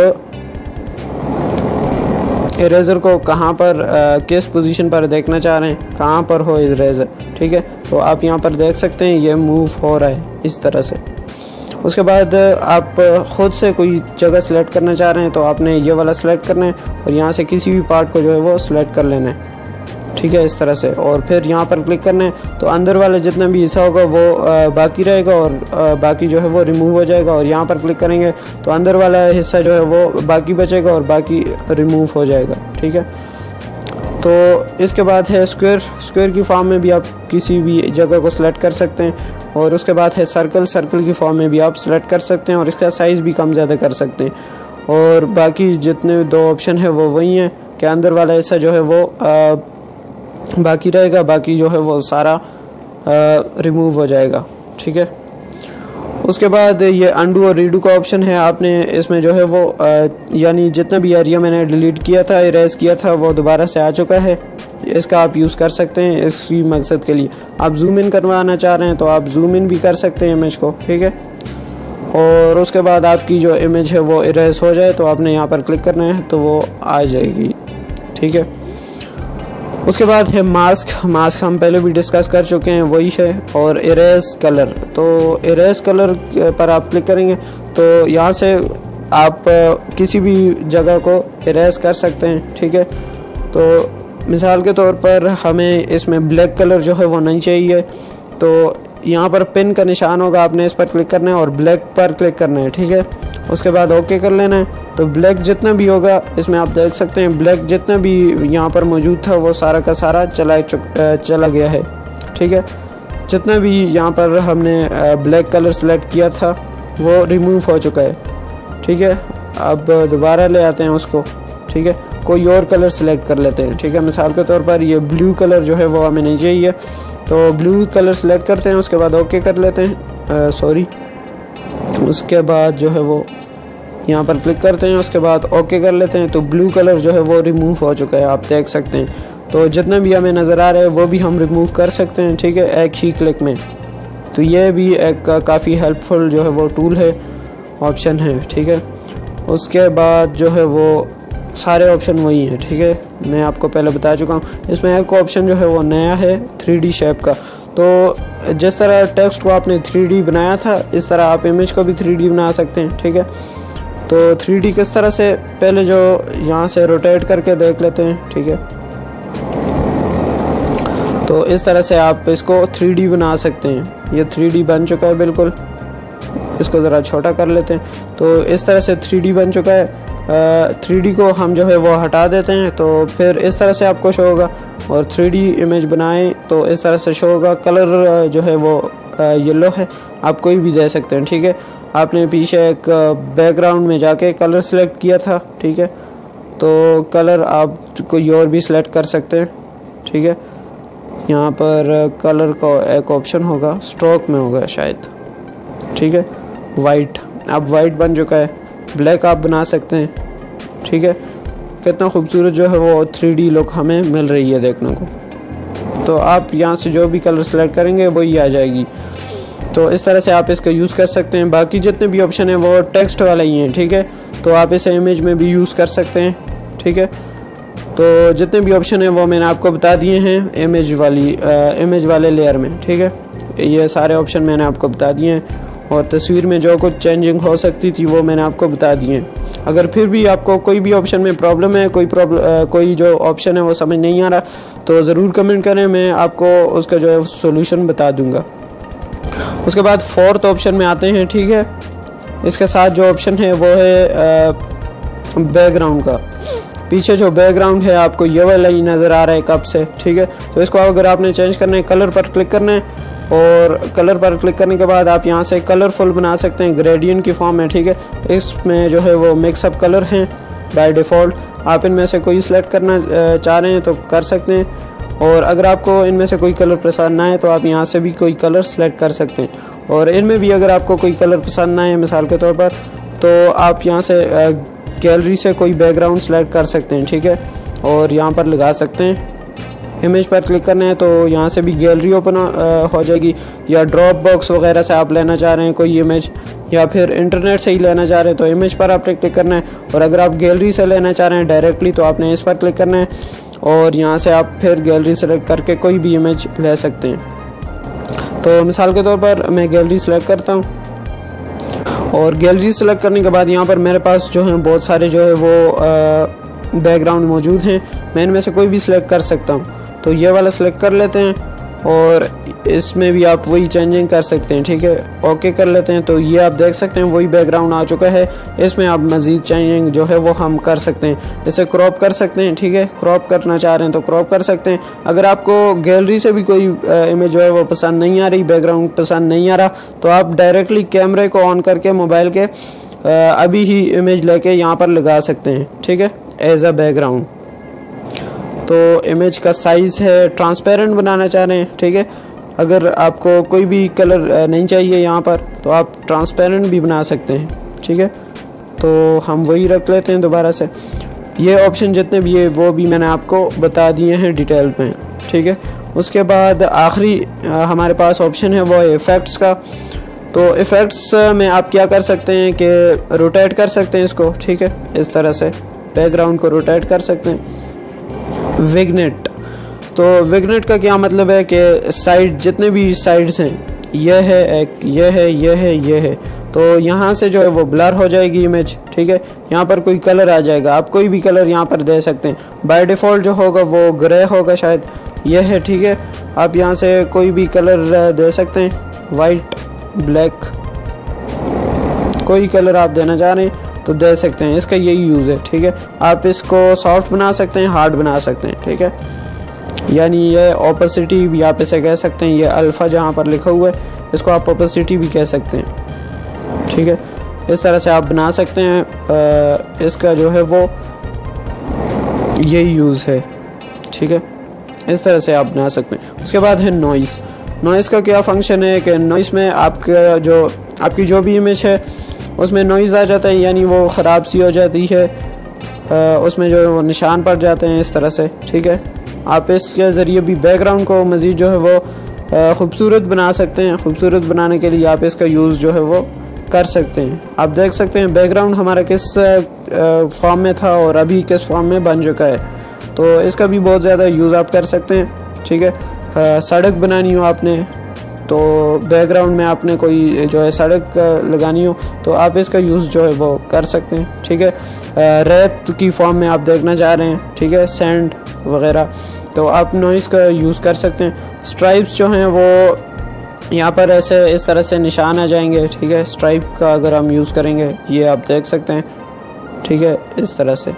इरेज़र को कहाँ पर आ, किस पोजीशन पर देखना चाह रहे हैं, कहाँ पर हो इरेज़र, ठीक है, तो आप यहाँ पर देख सकते हैं ये मूव हो रहा है इस तरह से। उसके बाद आप ख़ुद से कोई जगह सेलेक्ट करना चाह रहे हैं तो आपने ये वाला सेलेक्ट करना है, और यहाँ से किसी भी पार्ट को जो है वो सिलेक्ट कर लेना है, ठीक है, इस तरह से। और फिर यहाँ पर क्लिक करना है तो अंदर वाला जितना भी हिस्सा होगा वो आ, बाकी रहेगा, और आ, बाकी जो है वो रिमूव हो जाएगा। और यहाँ पर क्लिक करेंगे तो अंदर वाला हिस्सा जो है वो बाकी बचेगा और बाकी रिमूव हो जाएगा, ठीक है। तो इसके बाद है स्क्वायर। स्क्वायर की फॉर्म में भी आप किसी भी जगह को सिलेक्ट कर सकते हैं। और उसके बाद है सर्कल। सर्कल की फॉर्म में भी आप सिलेक्ट कर सकते हैं और इसका साइज़ भी कम ज़्यादा कर सकते हैं। और बाकी जितने दो ऑप्शन है वो वही हैं कि अंदर वाला हिस्सा जो है वो आ, बाकी रहेगा, बाकी जो है वो सारा रिमूव हो जाएगा, ठीक है। उसके बाद ये अंडू और रीडू का ऑप्शन है। आपने इसमें जो है वो यानी जितना भी एरिया मैंने डिलीट किया था, इरेज किया था, वो दोबारा से आ चुका है। इसका आप यूज़ कर सकते हैं इसी मकसद के लिए। आप जूम इन करवाना चाह रहे हैं तो आप जूम इन भी कर सकते हैं इमेज को, ठीक है। और उसके बाद आपकी जो इमेज है वो इरेज हो जाए तो आपने यहाँ पर क्लिक करना है तो वो आ जाएगी, ठीक है। उसके बाद है मास्क। मास्क हम पहले भी डिस्कस कर चुके हैं, वही है। और इरेज कलर, तो इरेज कलर पर आप क्लिक करेंगे तो यहाँ से आप किसी भी जगह को इरेज कर सकते हैं, ठीक है। तो मिसाल के तौर पर हमें इसमें ब्लैक कलर जो है वो नहीं चाहिए, तो यहाँ पर पिन का निशान होगा, आपने इस पर क्लिक करना है और ब्लैक पर क्लिक करना है, ठीक है। उसके बाद ओके कर लेना है। तो ब्लैक जितना भी होगा इसमें आप देख सकते हैं, ब्लैक जितना भी यहाँ पर मौजूद था वो सारा का सारा चला चला गया है। ठीक है, जितना भी यहाँ पर हमने ब्लैक कलर सेलेक्ट किया था वो रिमूव हो चुका है। ठीक है, अब दोबारा ले आते हैं उसको। ठीक है, कोई और कलर सेलेक्ट कर लेते हैं। ठीक है, मिसाल के तौर पर ये ब्लू कलर जो है वो हमें नहीं चाहिए, तो ब्लू कलर सेलेक्ट करते हैं, उसके बाद ओके कर लेते हैं, सॉरी उसके बाद जो है वो यहाँ पर क्लिक करते हैं, उसके बाद ओके कर लेते हैं। तो ब्लू कलर जो है वो रिमूव हो चुका है, आप देख सकते हैं। तो जितना भी हमें नज़र आ रहा है वो भी हम रिमूव कर सकते हैं। ठीक है, एक ही क्लिक में। तो ये भी एक काफ़ी हेल्पफुल जो है वो टूल है, ऑप्शन है। ठीक है, उसके बाद जो है वो सारे ऑप्शन वही हैं। ठीक है, मैं आपको पहले बता चुका हूँ। इसमें एक ऑप्शन जो है वो नया है थ्री डी शेप का। तो जिस तरह टेक्स्ट को आपने थ्री डी बनाया था इस तरह आप इमेज को भी थ्री डी बना सकते हैं। ठीक है, तो थ्री डी किस तरह से, पहले जो यहाँ से रोटेट करके देख लेते हैं। ठीक है, तो इस तरह से आप इसको थ्री डी बना सकते हैं। ये थ्री डी बन चुका है बिल्कुल, इसको ज़रा छोटा कर लेते हैं। तो इस तरह से थ्री डी बन चुका है। थ्री डी को हम जो है वो हटा देते हैं तो फिर इस तरह से आपको शो होगा, और थ्री डी इमेज बनाएं तो इस तरह से शो होगा। कलर जो है वो येलो है, आप कोई भी दे सकते हैं। ठीक है, आपने पीछे एक बैकग्राउंड में जाके कलर सेलेक्ट किया था। ठीक है, तो कलर आप कोई और भी सिलेक्ट कर सकते हैं। ठीक है, यहाँ पर कलर का एक ऑप्शन होगा, स्ट्रोक में होगा शायद। ठीक है, वाइट, अब वाइट बन चुका है। ब्लैक आप बना सकते हैं। ठीक है, कितना खूबसूरत जो है वो थ्री डी लुक हमें मिल रही है देखने को। तो आप यहाँ से जो भी कलर सेलेक्ट करेंगे वही आ जाएगी। तो इस तरह से आप इसका यूज़ कर सकते हैं। बाकी जितने भी ऑप्शन हैं वो टेक्स्ट वाले ही हैं। ठीक है, तो आप इसे इमेज में भी यूज़ कर सकते हैं। ठीक है, तो जितने भी ऑप्शन हैं वो मैंने आपको बता दिए हैं इमेज वाली इमेज वाले लेयर में। ठीक है, ये सारे ऑप्शन मैंने आपको बता दिए हैं, और तस्वीर में जो कुछ चेंजिंग हो सकती थी वो मैंने आपको बता दिए हैं। अगर फिर भी आपको कोई भी ऑप्शन में प्रॉब्लम है, कोई प्रॉब्लम कोई जो ऑप्शन है वो समझ नहीं आ रहा, तो ज़रूर कमेंट करें, मैं आपको उसका जो है सोल्यूशन बता दूंगा। उसके बाद फोर्थ ऑप्शन में आते हैं। ठीक है, इसके साथ जो ऑप्शन है वो है बैकग्राउंड का। पीछे जो बैकग्राउंड है आपको ये वाला ही नज़र आ रहा है कब से। ठीक है, तो इसको अगर आपने चेंज करना है कलर पर क्लिक करना है, और कलर पर क्लिक करने के बाद आप यहाँ से कलरफुल बना सकते हैं ग्रेडियंट की फॉर्म में। ठीक है, इसमें जो है वो मिक्सअप कलर हैं बाय डिफ़ॉल्ट। आप इनमें से कोई सिलेक्ट करना चाह रहे हैं तो कर सकते हैं, और अगर आपको इनमें से कोई कलर पसंद ना आए तो आप यहाँ से भी कोई कलर सेलेक्ट कर सकते हैं। और इनमें भी अगर आपको कोई कलर पसंद ना आए मिसाल के तौर पर, तो आप यहाँ से गैलरी से कोई बैकग्राउंड सेलेक्ट कर सकते हैं। ठीक है, और यहाँ पर लगा सकते हैं। इमेज पर क्लिक करना है तो यहाँ से भी गैलरी ओपन हो जाएगी, या ड्रॉप बॉक्स वगैरह से आप लेना चाह रहे हैं कोई इमेज, या फिर इंटरनेट से ही लेना चाह रहे हैं तो इमेज पर आपने क्लिक करना है। और अगर आप गैलरी से लेना चाह रहे हैं डायरेक्टली तो आपने इस पर क्लिक करना है, और यहाँ से आप फिर गैलरी सेलेक्ट करके कोई भी इमेज ले सकते हैं। तो मिसाल के तौर पर मैं गैलरी सेलेक्ट करता हूँ, और गैलरी सेलेक्ट करने के बाद यहाँ पर मेरे पास जो है बहुत सारे जो है वो बैकग्राउंड मौजूद हैं। मैं इनमें से कोई भी सिलेक्ट कर सकता हूँ। तो ये वाला सेलेक्ट कर लेते हैं, और इसमें भी आप वही चेंजिंग कर सकते हैं। ठीक है, ओके कर लेते हैं। तो ये आप देख सकते हैं वही बैकग्राउंड आ चुका है। इसमें आप मज़ीद चेंजिंग जो है वो हम कर सकते हैं। इसे क्रॉप कर सकते हैं। ठीक है, क्रॉप करना चाह रहे हैं तो क्रॉप कर सकते हैं। अगर आपको गैलरी से भी कोई इमेज जो है वो पसंद नहीं आ रही, बैकग्राउंड पसंद नहीं आ रहा, तो आप डायरेक्टली कैमरे को ऑन करके मोबाइल के अभी ही इमेज लेके यहाँ पर लगा सकते हैं। ठीक है, एज अ बैकग्राउंड। तो इमेज का साइज़ है ट्रांसपेरेंट बनाना चाह रहे हैं। ठीक है, अगर आपको कोई भी कलर नहीं चाहिए यहाँ पर तो आप ट्रांसपेरेंट भी बना सकते हैं। ठीक है, तो हम वही रख लेते हैं दोबारा से। ये ऑप्शन जितने भी है वो भी मैंने आपको बता दिए हैं डिटेल में। ठीक है, उसके बाद आखिरी हमारे पास ऑप्शन है वो इफ़ेक्ट्स का। तो इफ़ेक्ट्स में आप क्या कर सकते हैं कि रोटेट कर सकते हैं इसको। ठीक है, इस तरह से बैकग्राउंड को रोटेट कर सकते हैं। विग्नेट, तो विग्नेट का क्या मतलब है कि साइड जितने भी साइड्स हैं, ये है एक, ये है, ये है, ये है, तो यहाँ से जो है वो ब्लर हो जाएगी इमेज। ठीक है, यहाँ पर कोई कलर आ जाएगा, आप कोई भी कलर यहाँ पर दे सकते हैं। बाय डिफ़ॉल्ट जो होगा वो ग्रे होगा शायद, ये है। ठीक है, आप यहाँ से कोई भी कलर दे सकते हैं, वाइट, ब्लैक, कोई कलर आप देना चाह रहे हैं तो दे सकते हैं, इसका यही यूज़ है। ठीक है, आप इसको सॉफ्ट बना सकते हैं, हार्ड बना सकते हैं। ठीक है, यानी ये ओपेसिटी भी आप इसे कह सकते हैं, ये अल्फ़ा जहाँ पर लिखा हुआ है इसको आप ओपेसिटी भी कह सकते हैं। ठीक है, इस तरह से आप बना सकते हैं। आ, इसका जो है वो यही यूज़ है। ठीक है, इस तरह से आप बना सकते हैं। उसके बाद है नॉइज़। नॉइज़ का क्या फंक्शन है कि नॉइज़ में आपका जो आपकी जो भी इमेज है उसमें नॉइज़ आ जाता है, यानी वो ख़राब सी हो जाती है, आ, उसमें जो निशान पड़ जाते हैं इस तरह से। ठीक है, आप इसके ज़रिए भी बैकग्राउंड को मज़ीद जो है वो ख़ूबसूरत बना सकते हैं। ख़ूबसूरत बनाने के लिए आप इसका यूज़ जो है वो कर सकते हैं। आप देख सकते हैं बैकग्राउंड हमारा किस फॉर्म में था और अभी किस फॉर्म में बन चुका है, तो इसका भी बहुत ज़्यादा यूज़ आप कर सकते हैं। ठीक है, सड़क बनानी हो आपने तो बैकग्राउंड में आपने कोई जो है सड़क लगानी हो तो आप इसका यूज़ जो है वो कर सकते हैं। ठीक है, रेत की फॉर्म में आप देखना चाह रहे हैं, ठीक है, सैंड वगैरह, तो आप नॉइज़ का यूज़ कर सकते हैं। स्ट्राइप्स जो हैं वो यहाँ पर ऐसे इस तरह से निशान आ जाएंगे। ठीक है, स्ट्राइप का अगर हम यूज़ करेंगे ये आप देख सकते हैं। ठीक है, इस तरह से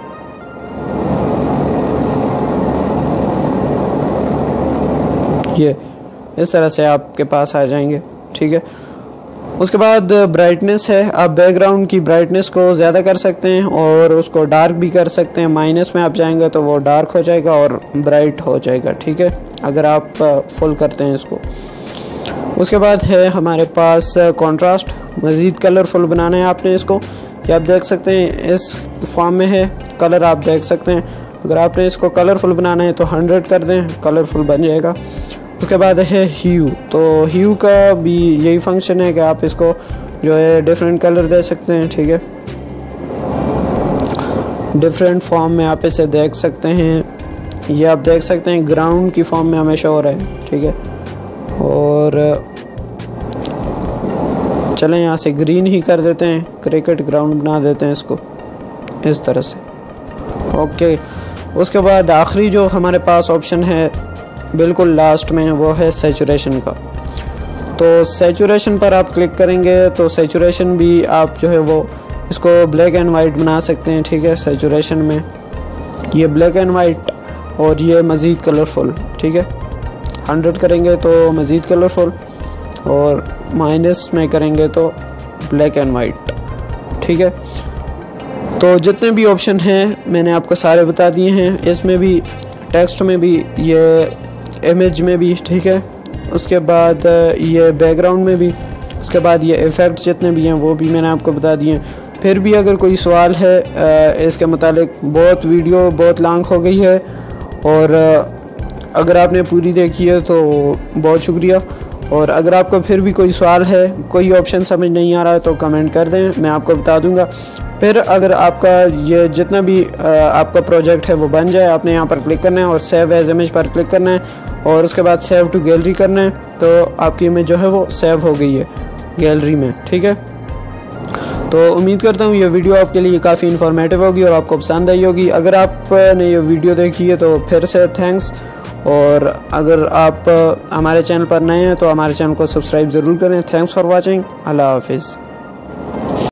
ये इस तरह से आपके पास आ जाएंगे। ठीक है, उसके बाद ब्राइटनेस है। आप बैकग्राउंड की ब्राइटनेस को ज़्यादा कर सकते हैं और उसको डार्क भी कर सकते हैं। माइनस में आप जाएंगे तो वो डार्क हो जाएगा और ब्राइट हो जाएगा। ठीक है, अगर आप फुल करते हैं इसको। उसके बाद है हमारे पास कॉन्ट्रास्ट। मज़ीद कलरफुल बनाना है आपने इसको, ये आप देख सकते हैं इस फॉर्म में है। कलर आप देख सकते हैं, अगर आपने इसको कलरफुल बनाना है तो हंड्रेड कर दें, कलरफुल बन जाएगा। उसके बाद है ह्यू। तो ह्यू का भी यही फंक्शन है कि आप इसको जो है डिफरेंट कलर दे सकते हैं। ठीक है, डिफरेंट फॉर्म में आप इसे देख सकते हैं। ये आप देख सकते हैं ग्राउंड की फॉर्म में हमेशा हो रहा है। ठीक है, और चलें यहाँ से ग्रीन ही कर देते हैं, क्रिकेट ग्राउंड बना देते हैं इसको इस तरह से। ओके, उसके बाद आखिरी जो हमारे पास ऑप्शन है बिल्कुल लास्ट में वो है सैचुरेशन का। तो सैचुरेशन पर आप क्लिक करेंगे तो सैचुरेशन भी आप जो है वो इसको ब्लैक एंड वाइट बना सकते हैं। ठीक है, सैचुरेशन में ये ब्लैक एंड वाइट और ये मज़ीद कलरफुल। ठीक है, हंड्रेड करेंगे तो मज़ीद कलरफुल और माइनस में करेंगे तो ब्लैक एंड वाइट। ठीक है, तो जितने भी ऑप्शन हैं मैंने आपको सारे बता दिए हैं। इसमें भी टेक्स्ट में भी, ये इमेज में भी। ठीक है, उसके बाद ये बैकग्राउंड में भी, उसके बाद ये इफ़ेक्ट्स जितने भी हैं वो भी मैंने आपको बता दिए हैं। फिर भी अगर कोई सवाल है इसके मुतालिक, बहुत वीडियो बहुत लॉन्ग हो गई है और अगर आपने पूरी देखी है तो बहुत शुक्रिया। और अगर आपको फिर भी कोई सवाल है, कोई ऑप्शन समझ नहीं आ रहा है तो कमेंट कर दें, मैं आपको बता दूंगा। फिर अगर आपका ये जितना भी आपका प्रोजेक्ट है वो बन जाए, आपने यहाँ पर क्लिक करना है और सेव एज इमेज पर क्लिक करना है और उसके बाद सेव टू गैलरी करना है, तो आपकी इमेज जो है वो सेव हो गई है गैलरी में। ठीक है, तो उम्मीद करता हूँ ये वीडियो आपके लिए काफ़ी इन्फॉर्मेटिव होगी और आपको पसंद आई होगी। अगर आपने ये वीडियो देखी है तो फिर से थैंक्स, और अगर आप हमारे चैनल पर नए हैं तो हमारे चैनल को सब्सक्राइब ज़रूर करें। Thanks for watching. अल्लाह हाफिज़।